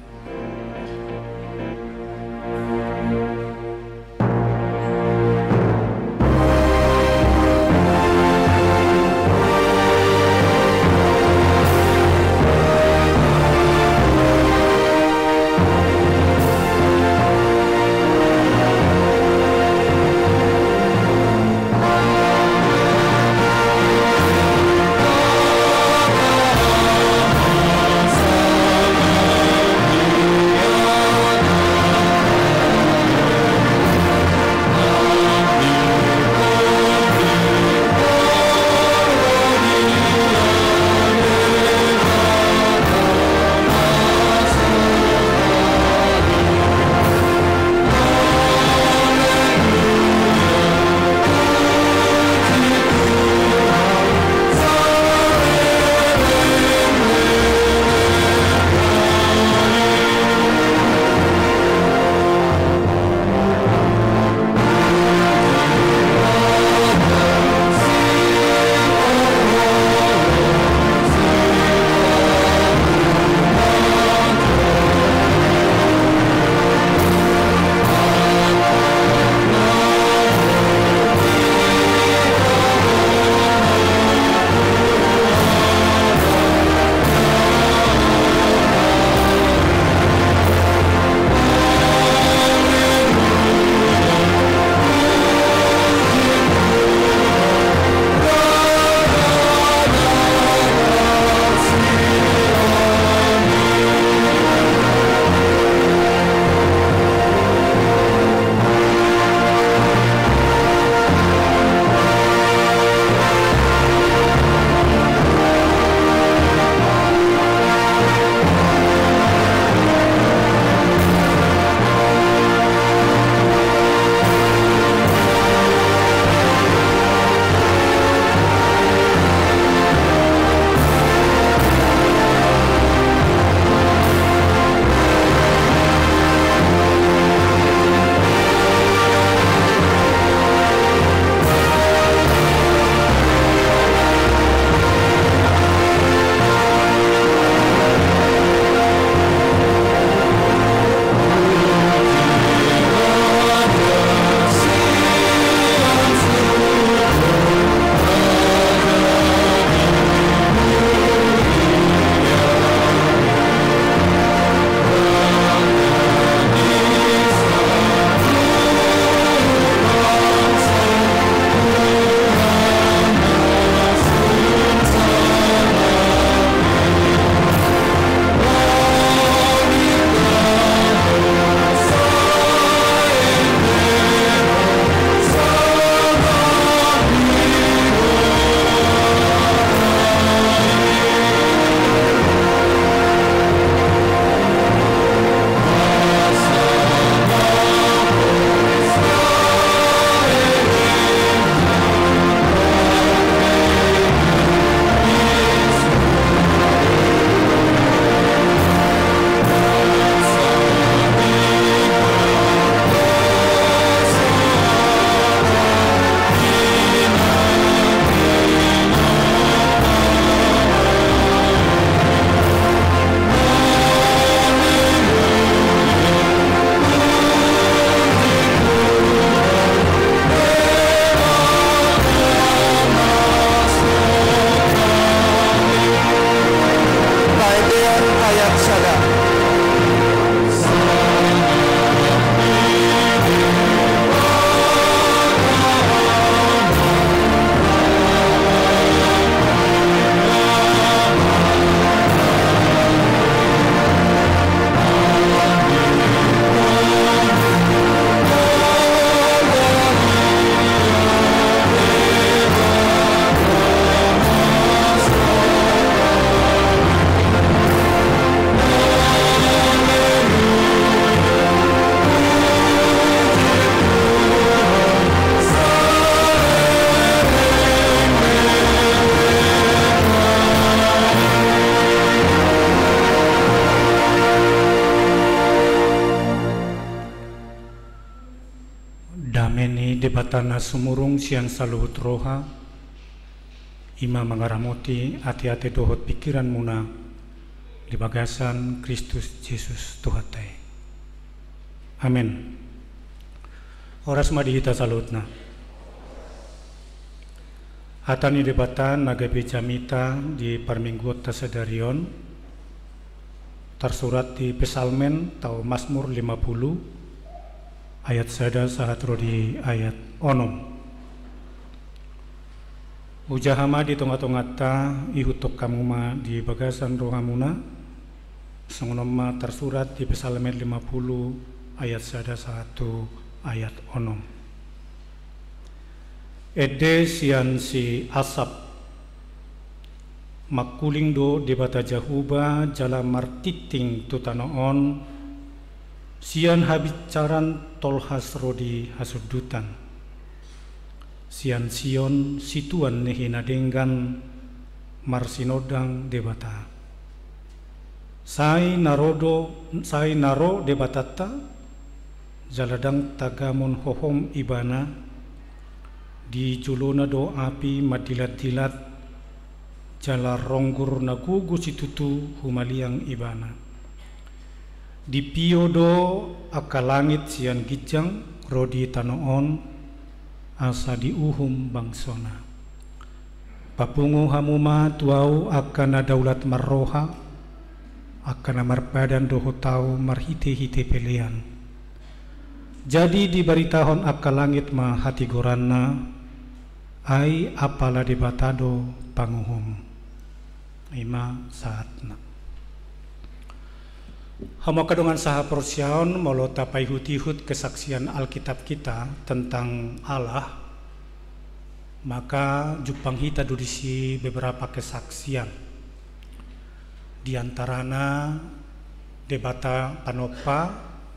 debatana sumurung sian saluhut roha ima mangaramoti ati-ati dohot pikiran muna di bagasan Kristus Yesus Tuhatai. Amin. Oras madihita salutna. Hatani debatan nagabe jamita di parmingguot tasadarion tersurat di Pesalmen tau Mazmur 50 ayat sada sahatro di ayat onom. Ujahama di tonga-tongata ihutok kamuma di bagasan rohamuna songonoma tersurat di Pesalmen 50 ayat sada satu ayat onom. Ede sian si asap makuling do debata jahuba jala martiting tutanoon sian habicaran tolhas rodi hasudutan sian sion situan nehina denggan marsinodang debata sai naro debatata jaladang tagamon hohom ibana di julona do api madilat-dilat jala ronggur nagugu situtu humaliang ibana di piodo akalangit sian gijang rodi tanoon asa diuhum bangsona papungu hamuma tuau akan daulat marroha akan marpadan doho tau marhite-hite pelean jadi dibaritahon akalangit ma hati goranna ai apala debatado panguhum ima saatna hama kadongan saha porsiaon molo tapai hutihut kesaksian Alkitab kita tentang Allah, maka jupang hita dudisi beberapa kesaksian di antarana debata panopa,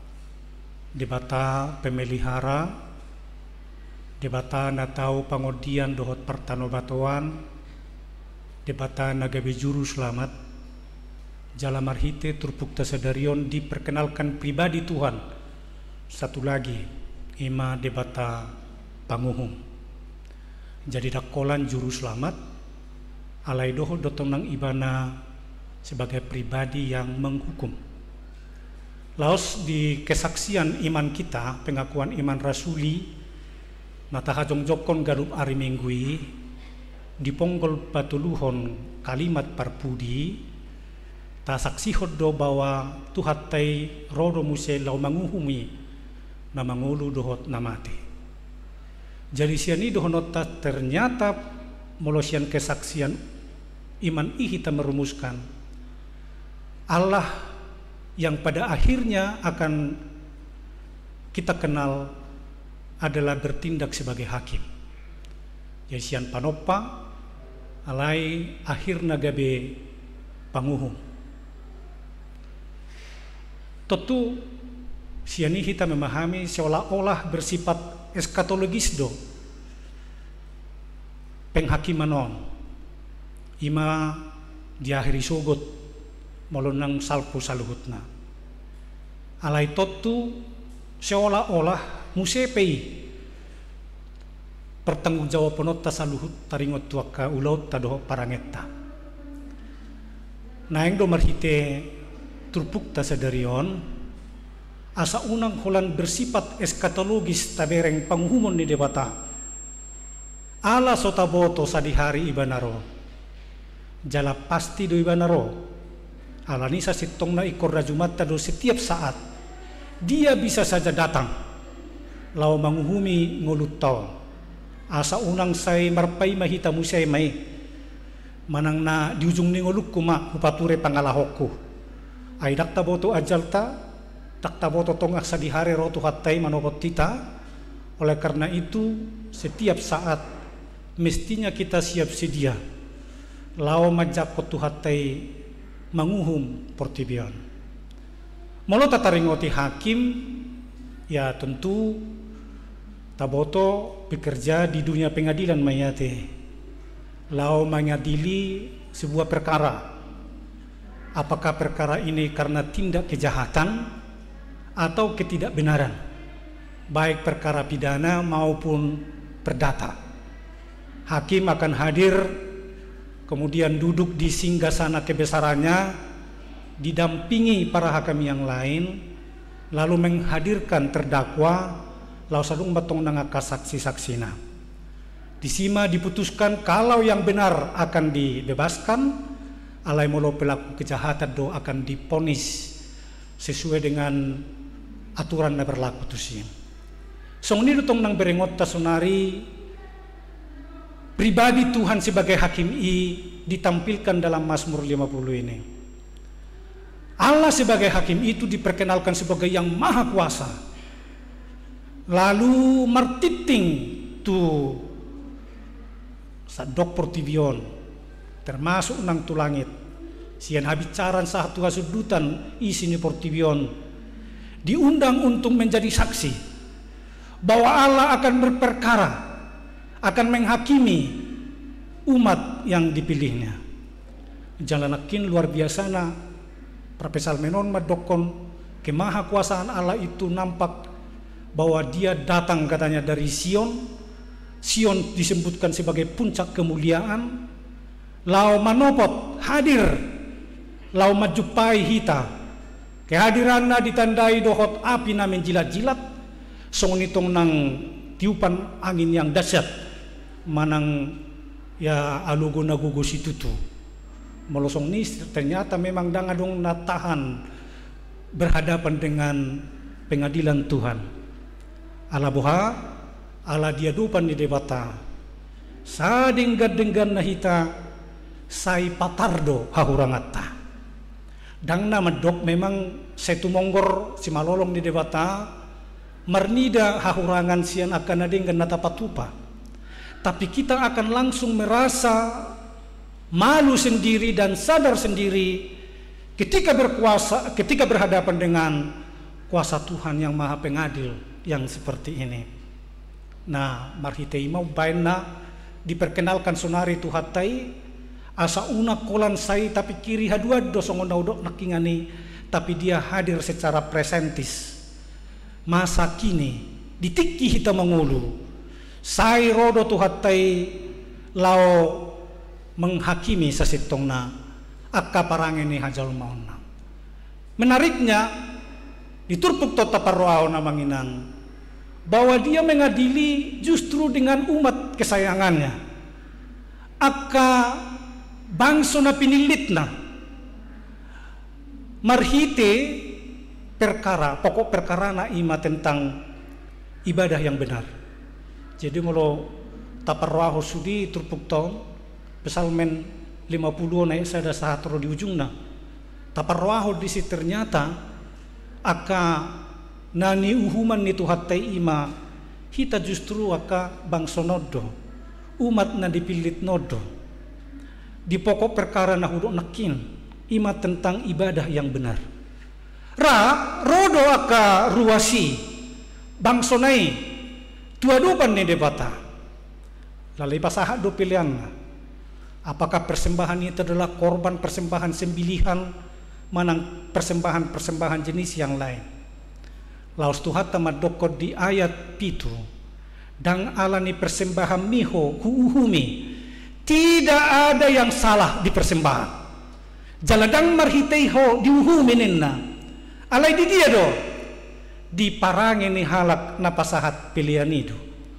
debata pemelihara, debata natau pangodian dohot pertanobatoan, debata nagabe juru selamat, jala marhite turpuk tasadarion diperkenalkan pribadi Tuhan. Satu lagi ima debata panguhum. Jadi dakolan juru selamat alai dohot dotonang ibana sebagai pribadi yang menghukum. Laos di kesaksian iman kita, pengakuan iman rasuli natahajong jokon garup ari minggui diponggol patuluhon kalimat parpudi ta saksihot do bahwa tuhatai rodo muse lau manguhumi na mangulu dohot namate. Jadi siani dohonota ternyata molosian kesaksian iman ihita merumuskan Allah yang pada akhirnya akan kita kenal adalah bertindak sebagai hakim. Yesian panopa alai akhir nagabe panguhum. Tentu siani kita memahami seolah-olah bersifat eskatologis do penghakimanon ima diakhiri sogot molonang salpu saluhutna alai totu seolah-olah musepei pertanggung jawab penota saluhut taringot tuaka ulaut tadoh parangetta naeng do marhite turpuk tasadarion asa unang holan bersifat eskatologis tabereng panghumun ni debata ala sotaboto sadihari ibanaro jala pasti do ibanaro ala nisa sitong na ikor rajumat do setiap saat dia bisa saja datang lau manguhumi ngulut taon asa unang say marpay mahita musay may manang na di ujung ni nguluk kuma hupature pangalahokku ay daktaboto ajalta daktaboto tongak sadihari rotu hatay manopot tita. Oleh karena itu setiap saat mestinya kita siap sedia lau majakot tuhatai manguhum portibian molo tataringoti hakim ya tentu taboto bekerja di dunia pengadilan mayate lau mengadili sebuah perkara apakah perkara ini karena tindak kejahatan atau ketidakbenaran baik perkara pidana maupun perdata. Hakim akan hadir, kemudian duduk di singgasana kebesarannya, didampingi para hakim yang lain, lalu menghadirkan terdakwa, lalu sadung batong nangaka saksi-saksina. Disima diputuskan kalau yang benar akan dibebaskan, alai molo pelaku kejahatan do akan diponis sesuai dengan aturan yang berlaku tusin. Song ini dutong nang berengot tasunari pribadi Tuhan sebagai hakim ditampilkan dalam Mazmur 50 ini. Allah sebagai hakim itu diperkenalkan sebagai yang maha kuasa. Lalu martiting tu sadok portivion termasuk nang tulangit. Sian habicaran satu hasudutan isi ni portivion diundang untuk menjadi saksi bahwa Allah akan berperkara, akan menghakimi umat yang dipilihnya. Jalanakin luar biasa na Profesor Menon madokon kemahakuasaan Allah itu nampak bahwa dia datang katanya dari Sion. Sion disebutkan sebagai puncak kemuliaan. Lau manopot hadir, lau majupai hita. Kehadirannya ditandai dohot api na menjilat-jilat. Song nitong nang tiupan angin yang dahsyat, manang ya alugo nagugo situ tu. Melosong ni ternyata memang dangadong natahan berhadapan dengan pengadilan Tuhan. Allah boha, Allah diadupan di debata. Sading gadenggan nahita sai patardo hahurangata. Dang na medok memang setu monggor si malolong di debata marnida hahurangan sian akan adinggan nata patupa. Tapi kita akan langsung merasa malu sendiri dan sadar sendiri ketika berkuasa, ketika berhadapan dengan kuasa Tuhan yang maha pengadil yang seperti ini. Nah, marhitei mau baina diperkenalkan sonari tuhatai asa una kolan sai tapi kiri hadua dosong ondau nakingani, tapi dia hadir secara presentis. Masa kini ditiki hita mengulu sai rodo tuhatai lao menghakimi sasitongna akka parangeni hajal mauna. Menariknya diturpuk tota parwao na manginang bahwa dia mengadili justru dengan umat kesayangannya. Akka bangsa na pinilitna marhite perkara, pokok perkara na ima tentang ibadah yang benar. Jadi mulu taparwaho sudi turpuk tahun pesalmen 50 naik sada sahatro di ujungna. Taparwaho disi ternyata aka nani uhuman ni tuhatai ima hita justru aka bangsa nodo umat na dipilit nodo di pokok perkara na hudok nakin ima tentang ibadah yang benar. Rodo aka ruasi bangsa nai tuadupan ni debata lalai pasahat do pilihan. Apakah persembahan itu adalah korban persembahan sembilihan manang persembahan jenis yang lain. Laus Tuhan tamat dokot di ayat pitu dang alani persembahan miho huuhumi tidak ada yang salah di persembahan. Jaladang marhitei ho diuhumi ninna alai di dia do diparangi ni halak napasahat pilihan itu.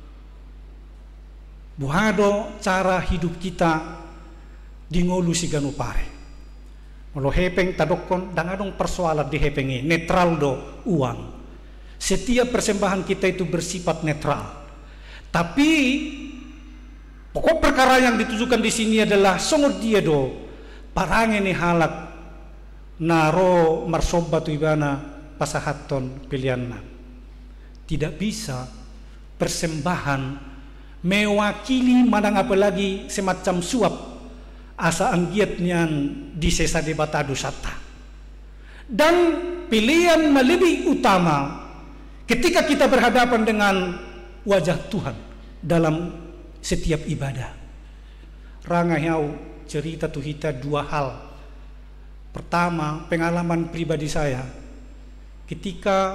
Buhado cara hidup kita di ngolu si ganupare. Molo hepeng tadokon dang adong persoalan di hepengi netral do uang. Setiap persembahan kita itu bersifat netral. Tapi pokok perkara yang ditujukan di sini adalah songor dia do parange ni halak naro marsoba tu ibana pasahaton pilihanna. Tidak bisa persembahan mewakili manang apalagi semacam suap asa anggiatnya di sesa debata dosata. Dan pilihan lebih utama ketika kita berhadapan dengan wajah Tuhan dalam setiap ibadah. Rangahau cerita tu kita dua hal. Pertama, pengalaman pribadi saya ketika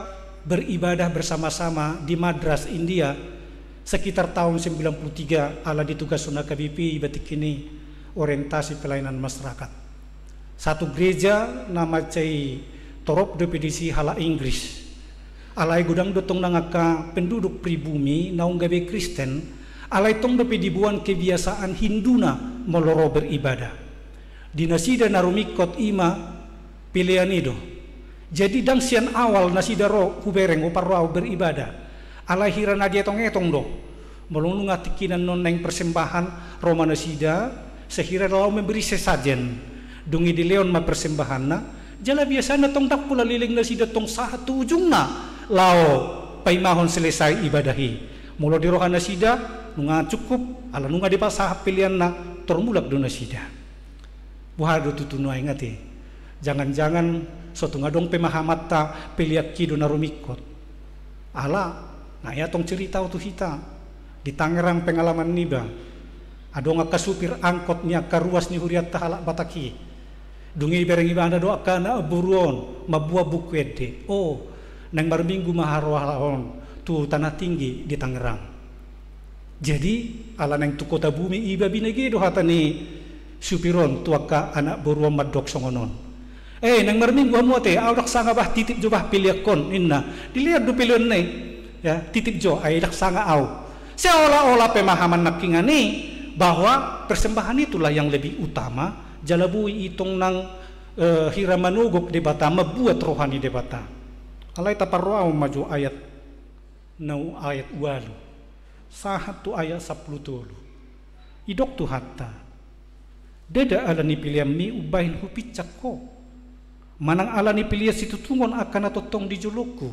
beribadah bersama-sama di Madras India sekitar tahun 93. Ala ditugas Suna KBP batik ini orientasi pelayanan masyarakat. Satu gereja nama cai torop DPDC hala Inggris. Alai gudang dotong nangaka penduduk pribumi naung gabe Kristen, alai tong dapat dibuan kebiasaan Hinduna meloro beribadah. Dinasida narumikot ima pilihan itu. Jadi dang sian awal nasida ro hubereng uparwau beribadah. Alai hirana dia tong etong do. Melunung atikinan non neng persembahan Roma nasida sehira lau memberi sesajen. Dungi di leon ma persembahanna. Jala biasanya tong tak pula liling nasida tong satu ujungna. Lao paimahon selesai ibadahi. Mula di rohana sida nunga cukup ala nunga di pasah pilihan na termulak dona sida. Buhado tutunu ingati. Jangan-jangan suatu ngadong pemahamat ta peliak kido narumikot. Ala ngaya tong cerita utuh hita di Tangerang pengalaman niba. Adong ka supir angkotnya karuas ni huriat tahalak bataki. Dungi bereng ibanda doa kana buruon mabua bukwede. Oh nang baru minggu maharwah laon tu tanah tinggi di Tangerang. Jadi ala nang tu kota bumi iba binege do hatani supiron tuaka anak boruam madok songonon. Nang baru minggu amuate awdak sanga bah titip jo bah piliakon inna. Dilihat do pilion nei ya titip jo ay dak sanga au. Seolah-olah pemahaman nakingani bahwa persembahan itulah yang lebih utama jalabui itong nang hiramanugok debata mabuat rohani debata. Alai taparwau maju ayat nau ayat walu sahat tu ayat 10 tolu idok tu hatta deda ala ni pilihan mi ubahin hupicak ko manang ala ni pilihan situ tungon akan atotong di juluku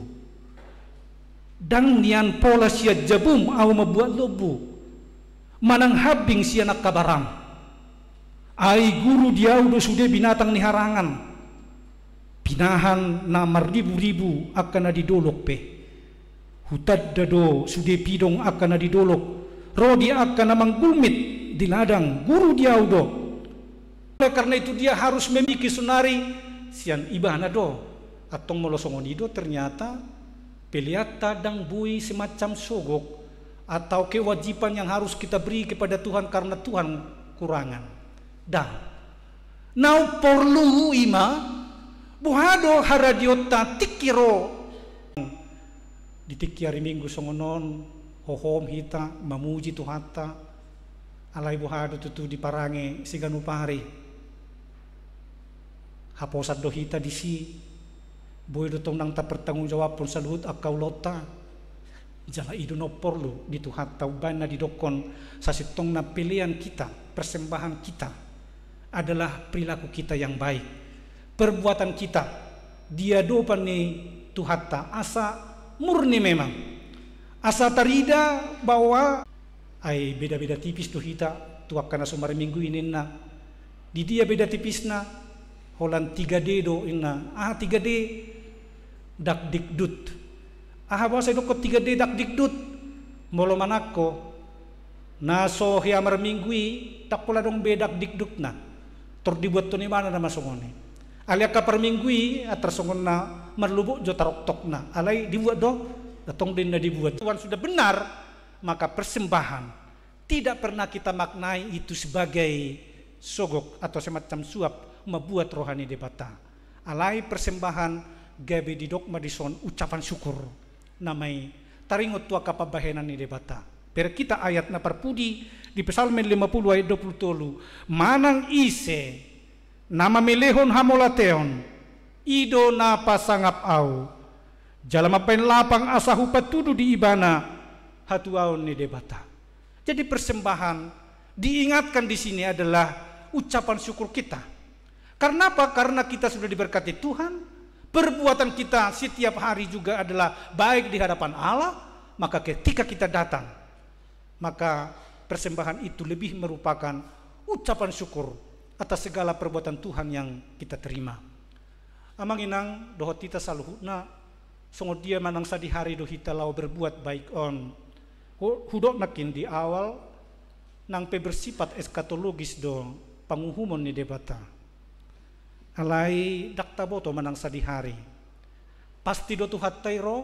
dang nian pola sia jabum au mabuat lobu manang habing sia nak kabarang ai guru dia udah sudah binatang ni harangan pinahan na maribu-ribu akan na didolok pe hutad dado sude pidong akan na didolok rodi akan na manggulmit di ladang guru dia udo. Oleh karena itu dia harus memiliki sunari sian ibana do atong molosongon ido ternyata peliata dang bui semacam sogok atau kewajiban yang harus kita beri kepada Tuhan karena Tuhan kurangan dan nau perlu ima buhado haradiota tikiro di tiki hari minggu songonon hohom hita mamuji tuhata alai buhado tutu diparange siganu pari haposat do hita disi boy do tong nang ta pertanggung jawab pun saluhut akau lota jala idu no porlu di tuhata ubana didokon sasitong na pilihan kita persembahan kita adalah perilaku kita yang baik. Perbuatan kita dia dopan ni tuhata asa murni memang asa tarida bahwa ai beda-beda tipis tuh hita tuakana sumar minggu ini na di dia beda tipisna holan 3D do inna 3D dak dikdut bahwa saya dokot 3D dak dikdut molo manako naso hiamar minggui tak pula dong bedak dikdut na tor dibuat tu ni mana nama songone alia kapar minggui atrasongon na merlubuk jo tarok na alai dibuat do datong din na dibuat Tuhan sudah benar maka persembahan tidak pernah kita maknai itu sebagai sogok atau semacam suap membuat rohani debata alai persembahan gabe di dogma dison ucapan syukur namai taringot tua kapabahenan ni debata per kita ayat na perpudi di Psalmen 50 ayat 20 manang ise nama melehon hamolateon ido na pasangap au jalama pen lapang asahu patudu di ibana hatuaun ni debata. Jadi persembahan diingatkan di sini adalah ucapan syukur kita. Karena apa? Karena kita sudah diberkati Tuhan, perbuatan kita setiap hari juga adalah baik di hadapan Allah, maka ketika kita datang maka persembahan itu lebih merupakan ucapan syukur atas segala perbuatan Tuhan yang kita terima. Amang inang dohot kita saluhutna songod dia manang sa di hari dohita lau berbuat baik on hudok nakin di awal nang pe bersifat eskatologis do panguhumon ni debata alai dakta boto manang sa di hari pasti do tuhat tairo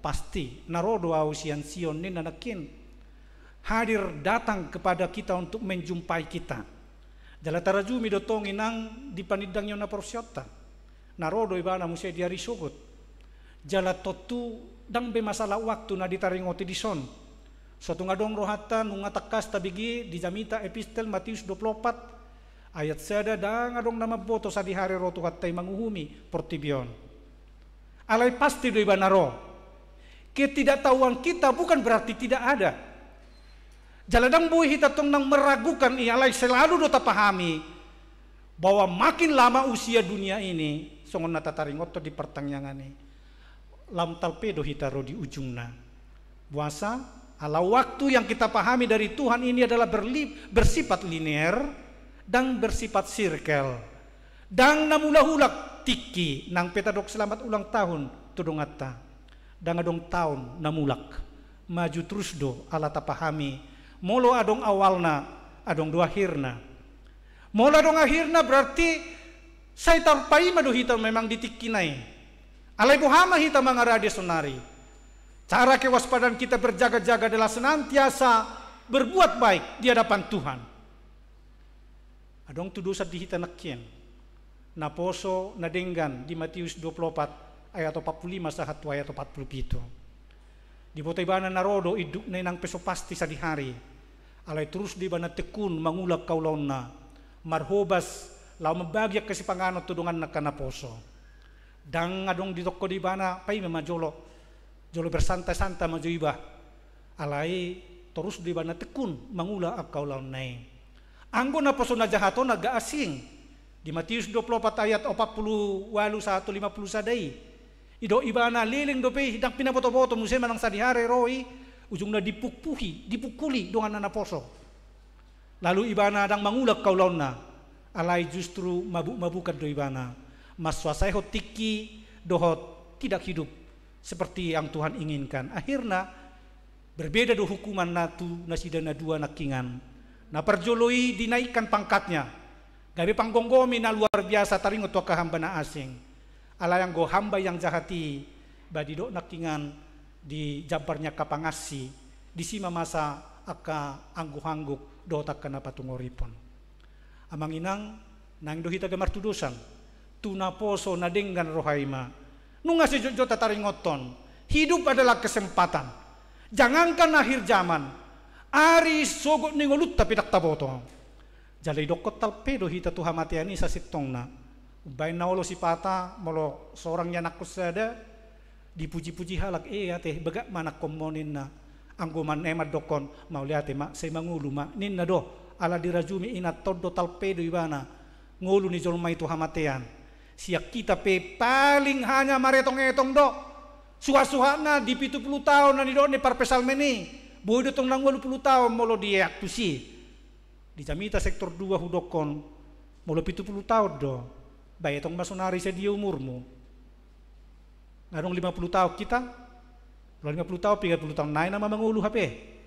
pasti narodo au Sion ni nanakin hadir datang kepada kita untuk menjumpai kita. Jala tarajumi dotong inang di panidangnya na porsyota. Narodo ibana musia diari sugut. Jala totu dang be masalah waktu na ditaringoti di son. Suatu ngadong rohata nunga takas tabigi di jamita epistel Matius 24 ayat sada dang ngadong nama boto sa di hari rotu hatay manguhumi portibion. Alay pasti do ibana ro. Ketidaktahuan kita bukan berarti tidak ada. Jaladang buhi hita tong nang meragukan alay selalu do pahami bahwa makin lama usia dunia ini songon natataringoto di pertanyaan ini lam talpedo hita ro di ujungna. Buasa ala waktu yang kita pahami dari Tuhan ini adalah bersifat linear dan bersifat sirkel. Dan namulahulak tiki nang petadok selamat ulang tahun tudongata. Dan adong tahun namulak maju terus do ala tapahami. Molo adong awalna adong do akhirna. Molo adong akhirna berarti saya tarpai madu hita memang ditikinai. Alai buhama hita mangarade sonari. Cara kewaspadaan kita berjaga-jaga adalah senantiasa berbuat baik di hadapan Tuhan. Adong tu dosa di hita nakien. Naposo nadenggan di Matius 24 ayat 45 sahat ayat 47. Di botai bana narodo iduk na inang peso pasti sa di hari. Alay terus di bana tekun mangulak kaulaon na. Marhobas lau mabagyak kasi pangano tudungan na kanaposo. Dang adong di toko di bana pay memajolo. Jolo bersantai-santai maju ibah. Alai terus di bana tekun mangula akau laun nai. Anggo na poso na jahato naga asing. Di Matius 24 ayat 40 walu 150 sadai. Ido ibana liling dope hidang pinaboto-boto musim manang sadihare roi ujung na dipukuli dengan anak poso. Lalu ibana adang mangulak kau laun na. Alai justru mabuk-mabukan do ibana. Mas swasai hotiki dohot tidak hidup seperti yang Tuhan inginkan. Akhirnya berbeda do hukuman natu nasidana dua nakingan. Na perjoloi dinaikkan pangkatnya. Gabi panggonggomi na luar biasa taringot wa kahamba na asing. Alayang go hamba yang jahati badido nakingan di jamparnya kapangasi di sima masa aka anggu-angguk do takkan na patungoripon. Amang inang nang do hita gamar tudusan tunaposo nadenggan rohaima. Nunga si Jojo tataringoton, hidup adalah kesempatan. Jangankan akhir zaman, ari sogot ningolut tapi tak taboto. Jalai dokot talpedo hita tuha matiani sa sitong na. Ubay na olo si pata, molo seorang yanak kusada, dipuji-puji halak ate bagak manak komonin na. Angguman emad dokon, mau liate mak, say mangulu mak, ninna do, ala dirajumi inat todo talpedo ibana, ngulu ni jolmay tuha matian. Siak kita pe paling hanya maretong-etong do. Suha-suha na di 70 tahun na ni do ni parpesal meni. Boy tong nang 80 tahun molo diak tusi. Di jamita sektor 2 hudokon molo 70 tahun do. Bayi tong masonari sa dia umurmu. Ngadong 50 tahun kita. Molo 50 tahun 30 tahun naik nama mangulu HP.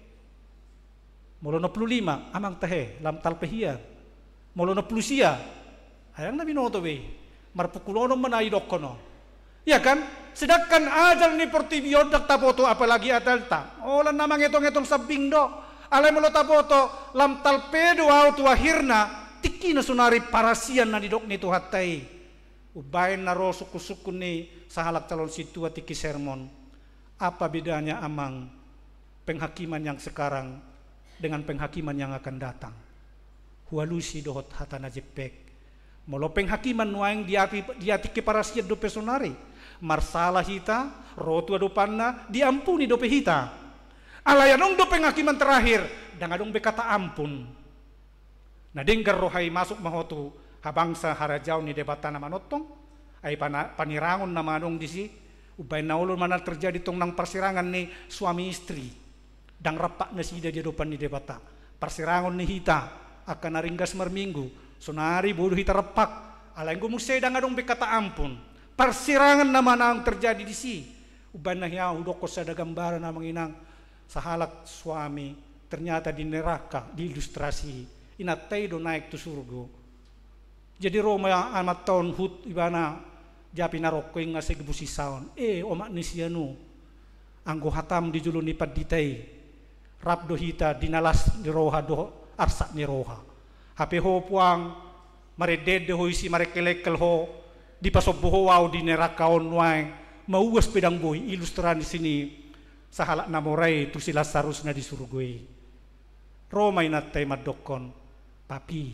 Molo 65 amang tahe lam talpehia. Molo 60 sia. Ayang na binoto be. Marpukulono manai dokono. Ya kan? Sedangkan ajal ni portibion dak tapoto apalagi atalta. Olan namang etong-etong sabing do. Alay mo tapoto lam talpedo au tu akhirna tiki na sunari parasian na didok ni tu hatay. Ubayin na ro suku-suku ni sahalak calon situ tiki sermon. Apa bedanya amang penghakiman yang sekarang dengan penghakiman yang akan datang? Hualusi dohot hatana jepek. Molopeng hakiman nuaing diati keparasiat dope sonari. Marsalah hita, rotu adopanna, diampuni dope hita. Alayanong dope hakiman terakhir, dangadong bekata ampun. Nadenggar rohai masuk mahotu, habangsa harajau ni debatan na manotong, ay panirangon na manong disi, ubay na ulun mana terjadi tong nang persirangan ni suami istri. Dang rapak na sida di dopan ni debata. Persirangon ni hita, akan naringgas marminggu. Sonari bodoh hita repak. Alay gumusay dang adong bekata ampun. Persirangan naman ang terjadi di si. Uban na hiya udok ko sa dagambaran na manginang sahalak suami ternyata di neraka, di ilustrasi. Inatay do naik tu surgo. Jadi Roma amat tahun hut ibana japi naroko yang ngasih gebusi saon. Omak ni siya no. anggo hatam di julun nipat ditai rab do hita dinalas ni roha do arsa ni roha hape ho puang mare dede ho isi mare kelekel ho di pasobo wow di nerakaon wae mauas pedang boy ilustran di sini sahalak namorai tu sila sarusna di surgoi romai natai madokon papi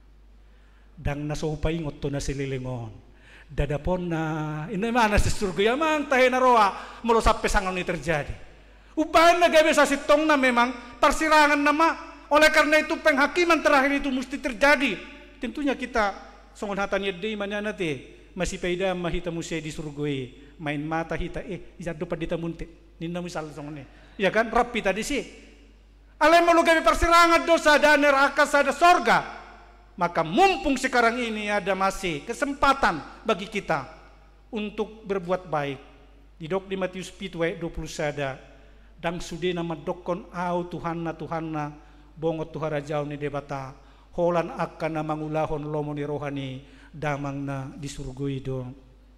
dang nasopai ngotto na sililingon dadapon na ini mana si surga mang tahe naroa mulu sampai sangon ini terjadi ubahan na gabe sa sitong na memang persirangan nama oleh karena itu penghakiman terakhir itu mesti terjadi tentunya kita songon hatan yedde mana nate masih paida mahita musya di surga main mata hita jadu padita munte ninna misal songon ya kan rapi tadi sih alai mulu gabe persirangan dosa dan neraka sada sorga. Maka mumpung sekarang ini ada masih kesempatan bagi kita untuk berbuat baik. Di dok di Matius 7:20 sada dang sude nama dokon au Tuhanna bongot Tuhara jauh ni debata holan akan mangulahon lomo ni rohani damang na di surgoi do.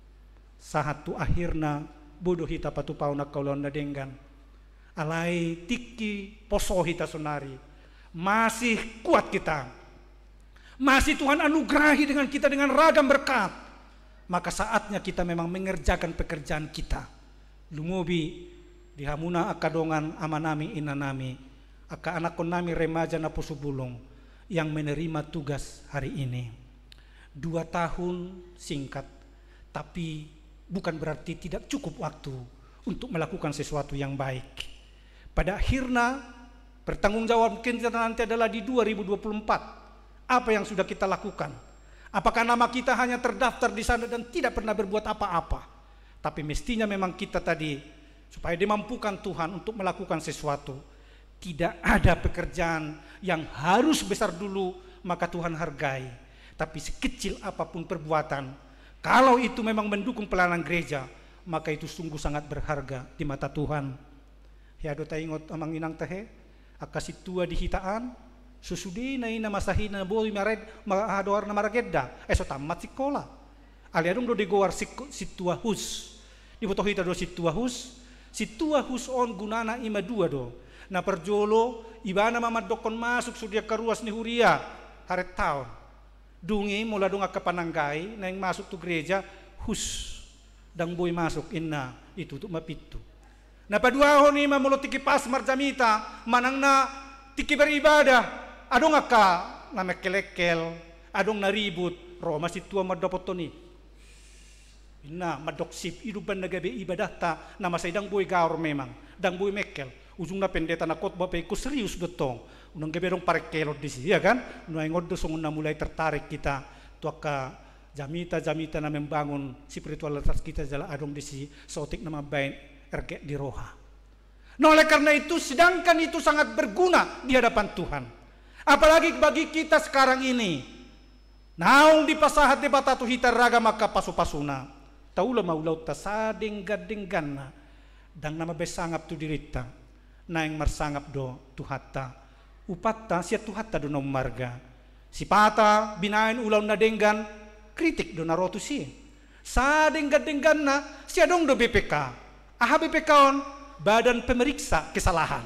Sahatu akhirna bodoh hita patu pauna kaulon na denggan. Alai tiki poso hita sonari. Masih kuat kita. Masih Tuhan anugerahi dengan kita dengan ragam berkat. Maka saatnya kita memang mengerjakan pekerjaan kita. Lumubi dihamuna akadongan amanami inanami. Aka anakon nami remaja na pusubulong yang menerima tugas hari ini. 2 tahun singkat, tapi bukan berarti tidak cukup waktu untuk melakukan sesuatu yang baik. Pada akhirnya bertanggung jawab kita nanti adalah di 2024. Apa yang sudah kita lakukan? Apakah nama kita hanya terdaftar di sana dan tidak pernah berbuat apa-apa? Tapi mestinya memang kita tadi supaya dimampukan Tuhan untuk melakukan sesuatu. Tidak ada pekerjaan yang harus besar dulu maka Tuhan hargai. Tapi sekecil apapun perbuatan, kalau itu memang mendukung pelayanan gereja, maka itu sungguh sangat berharga di mata Tuhan. Ya do taingot amang inang tahe, akasi tua di hitaan. Susudi na ina masahina boy mared mahador na maragedda so tamat sikola aliadong do digowar situa hus dibutuh hita do situa hus on gunana ima dua do na perjolo ibana mamadokon masuk sudia karuas ni huria haret taon dungi mula dunga kapananggai na yang masuk tu gereja hus dang boy masuk inna itu tu mapitu na padua honi mamulo tiki pas marjamita manang na tiki beribadah adong aka na mekelekel, adong naribut, Roma situa madopotoni. Ina madoksip iduban nagabe ibadah ta nama saidang boy gaur memang, dang boy mekel. Ujung na pendeta na khotbah pe ko serius betong. Unang gabe dong parekelot di sini ya kan? Nuai ngoddo songon na mulai tertarik kita tu aka jamita na membangun spiritualitas kita jala adong di si sotik nama bain erge di roha. Nah oleh karena itu sedangkan itu sangat berguna di hadapan Tuhan. Apalagi bagi kita sekarang ini. Naung di pasahat di batatu hitar raga maka pasu-pasuna. Taula maulau ta sadeng gadengganna. Dang nama besangap tu dirita. Naing marsangap do tuhata. Upatta sia tuhata do nom marga. Si pata binain ulau na denggan kritik do narotu si. Sadeng gadengganna sia dong do BPK. Aha BPK on badan pemeriksa kesalahan.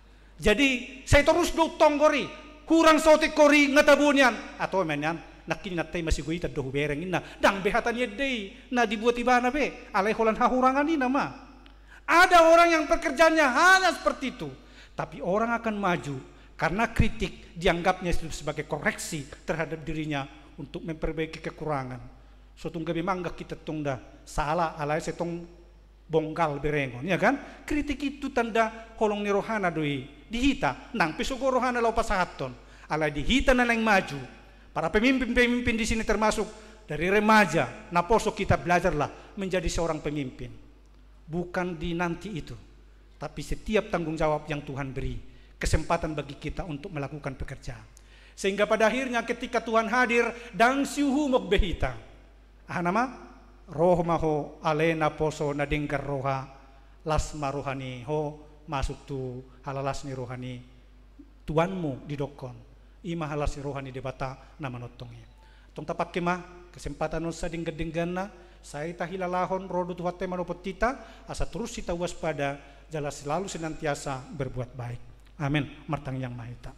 Jadi saya terus do tonggori. Kurang sotik kori ngatabunyan atau menyan nakini natai masih gue itad dohu bereng ina dang behatan yedei na dibuat ibana be alai holan hahurangan ini nama ada orang yang pekerjaannya hanya seperti itu tapi orang akan maju karena kritik dianggapnya sebagai koreksi terhadap dirinya untuk memperbaiki kekurangan sotong gabe mangga kita tungda salah alai setong bongkal berengon ya kan kritik itu tanda holong ni rohana doi dihita nang pesogo rohana lau pasahaton ala dihita na nang maju para pemimpin-pemimpin di sini termasuk dari remaja naposo kita belajarlah menjadi seorang pemimpin bukan di nanti itu tapi setiap tanggung jawab yang Tuhan beri kesempatan bagi kita untuk melakukan pekerjaan sehingga pada akhirnya ketika Tuhan hadir dan siuhu mok behita nama roh maho alena poso na dengkar roha lasma rohani ho masuk tu halalas ni rohani tuanmu di dokon ima halas ni rohani debata nama notongnya tong tapak kemah kesempatan nusa dengganna saya tahilalahon rodo tu hate manopot kita asa terus kita waspada jala selalu senantiasa berbuat baik. Amin. Martang yang mahita.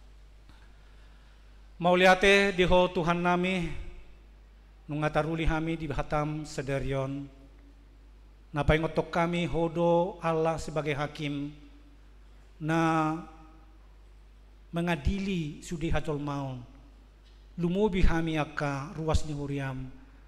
Mau liate diho Tuhan nami nungataruli kami di hatam sedarion. Napaingotok kami hodo Allah sebagai hakim na mengadili sudi hajol maun. Lumubi kami akka ruas ni huriam.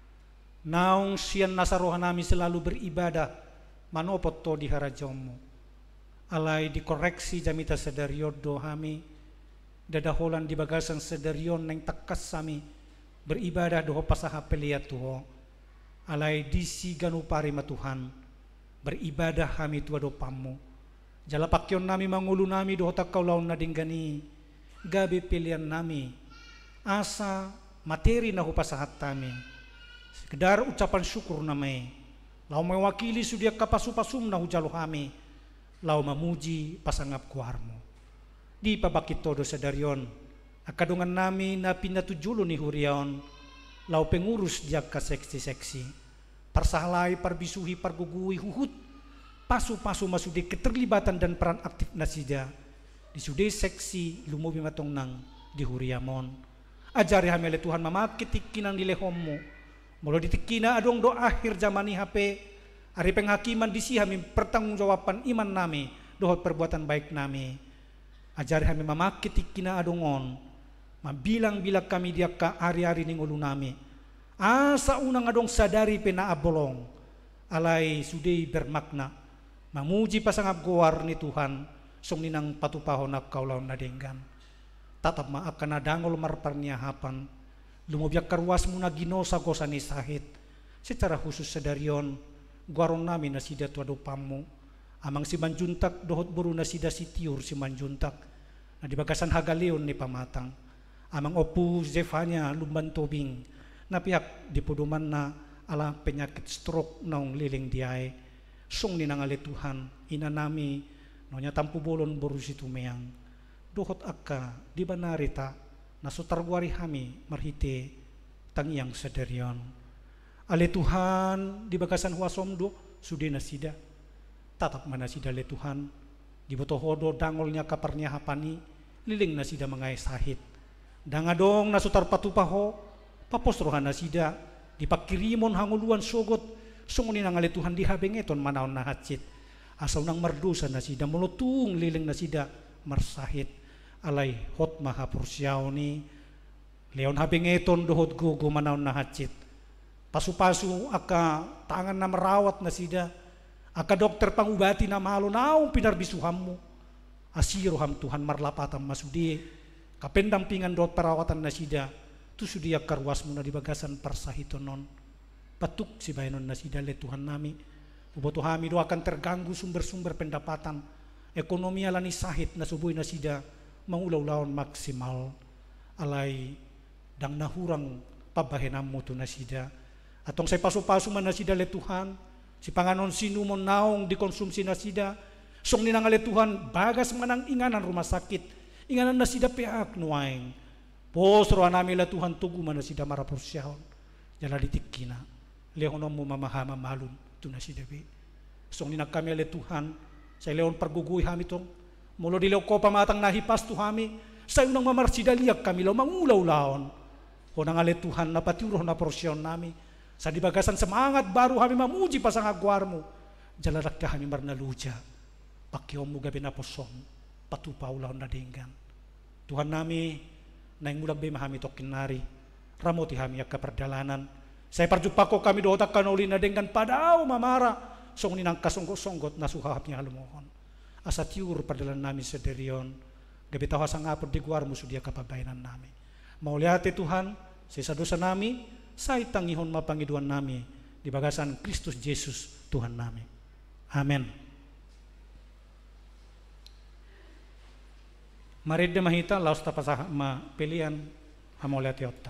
Naung sian nasarohan nami selalu beribadah manopot to di harajomu. Alai dikoreksi jamita sedariodo kami dadaholan di bagasan sedarion neng takas sami beribadah doho pasaha peliat tuho. Alai disi ganu pari matuhan beribadah kami tua dopamu. Jala pakyon nami mangulu nami doho takau laun nadinggani gabe pilihan nami asa materi nahu pasahat kami. Sekedar ucapan syukur namai. Lau mewakili sudia kapasupasum nahu jalo kami. Lau memuji pasangap kuarmu. Di pabakit todo sedarion. Akadungan nami na pinatujulo ni huriaon. Lau pengurus dia ka seksi-seksi. Parsahalai, parbisuhi, pargugui, huhut. Pasu-pasu masudi keterlibatan dan peran aktif nasida. Di sude seksi lumubi matong nang di huriamon. Ajari hamile Tuhan mamakit kinang dilehommu. Mula ditikina adong do akhir zamani HP. Hari penghakiman disi kami pertanggungjawaban iman nami dohot perbuatan baik nami. Ajari kami mamakit tikina adongon. Mabilang-bilang kami dia ka hari-hari ning ulu nami. Asa unang adong sadari penaabolong. Alai sudei bermakna. Mamuji pasangap goar ni Tuhan. Song ninang patupahon na kaulaw na denggan. Tatap maaf na dangol marparnya hapan. Lumubyak karwas mo na ginosa ko sa nisahit. Secara khusus sedarion, guaron namin na sida tuado pamu. Amang si Manjuntak dohot buru na sida si Tiur si Manjuntak. Na di bagasan hagaleon ni pamatang. Amang opu Zefanya lumban tobing. Na pihak di puduman na ala penyakit stroke naong liling diay. Song ni nangali Tuhan, ina nami nonya tampu bolon boru si tumeyang. Dohot akka di banarita nasutarwari kami marhite tangyang sedarion. Ale Tuhan di bagasan huasomdo sudi nasida. Tatap mana sida le Tuhan di botohodo dangolnya kaparnya hapani liling nasida mangay sahit. Dangadong nasutar patupaho paposrohan nasida di pakirimon hanguluan sogot sunguni nang ale Tuhan di habengeton manaon na hatsit. Asaw nang mardusa nasida mulutung liling nasida marsahit. Alay hot mahapursiyaw ni leon habingeton dohot gugo manaw na hatsit. Pasu-pasu aka tangan na marawat na sida. Aka dokter pangubati na malo naong pinarbisuham mo. Asiro ham Tuhan marlapatan masudi. Kapendang pingan dohot perawatan na sida. Tu sudiak karwas mo na di bagasan parsahiton non. Patuk si bayanon na sida le Tuhan nami. Uboto hami do akan terganggu sumber-sumber pendapatan. Ekonomi alani sahit na subuy na sida. Mangulaw-lawan maksimal alay dang nahurang pabahenam mo to na sida. Atong say paso-paso man na sida le Tuhan, si panganon sinumon naong dikonsumsi na sida, song ninang le Tuhan, bagas manang inganan rumah sakit, inganan na sida peak nuaing. Posro anami le Tuhan tugu man na sida maraporsyaon, jala ditikina, lehonom mo mamahama malun to na sida be. Song ninang kami le Tuhan, say leon parguguy hamitong, mulo dilaw ko pamatang nahipas to kami, sa unang mamarsidaliak kami law mangulaw-laon. Kung nangalit Tuhan na patiuroh na porsyon nami, sa dibagasan semangat baru kami mamuji pasang agwar mo, jalarak ka kami marnaluja, pakyom mo gabi na posom, patupaw laon na dinggan. Tuhan nami, na yung mulag bay mahami tokinari, ramoti kami ak kaperdalanan, sa iparjupa ko kami doon tak kanuli na dinggan padaw mamara, song ninang kasunggot-sunggot na suhahap niya halumohon. Asa tiur padalan namin sa derion, gabi tawa sa ngapod di guar mo sudia kapabayanan namin. Mauliate Tuhan, sa dosa nami, sa itangihon mapangiduan nami, di bagasan Kristus Jesus Tuhan namin. Amen. Marid de mahita, laos tapasah pilihan, hamauliate otta.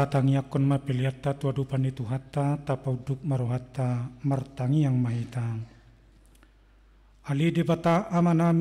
katangi akon mapiliata tua dupan itu hatta tapauduk marohata martangi yang mahita. Ali di bata amanami.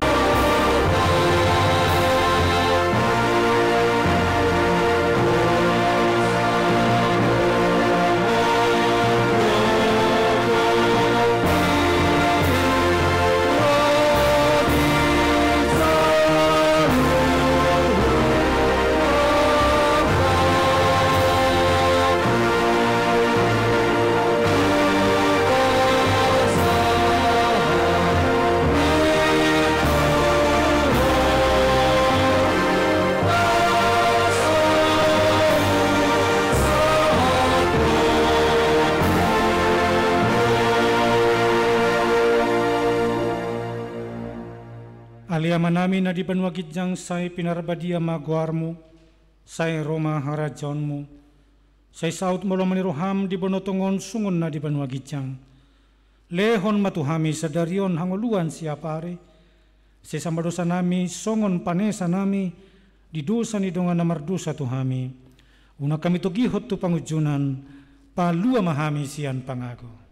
Aliamanami na di Banua Gijang say pinarbadia maguarmu, say Roma harajonmu, say saut molo maniroham di bonotongon sungon na di Banua Gijang. Lehon matuhami sadarion hanguluan siapare, say sambadosa nami songon panesa nami, di dosa ni dongan namardusa tuhami. Una kami togihot tu pangujunan, palua mahami sian pangago.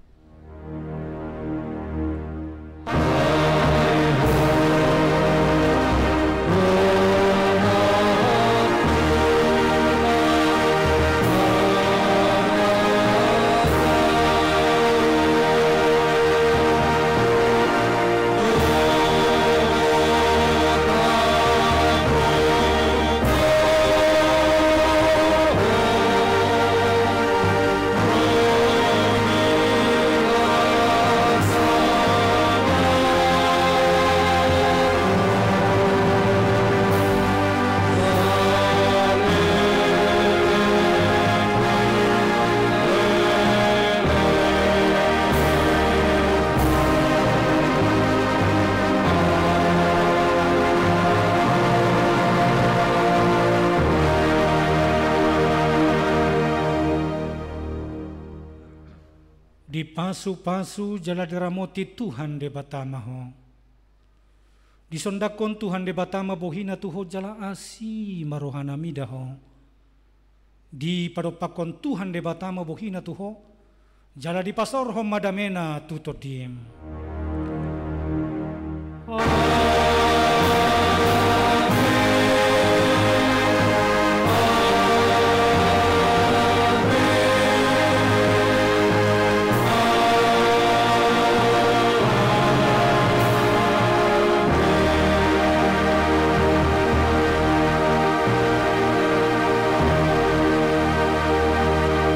Di pasu-pasu jala diramoti Tuhan de batamaho. Di sondakon Tuhan de batama bohina tuho jala asi marohana midaho. Di padopakon Tuhan de batama bohina tuho jala di pasor hom madamena tuto diem.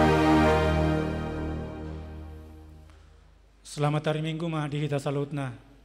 Selamat hari Minggu mah di kita salutna.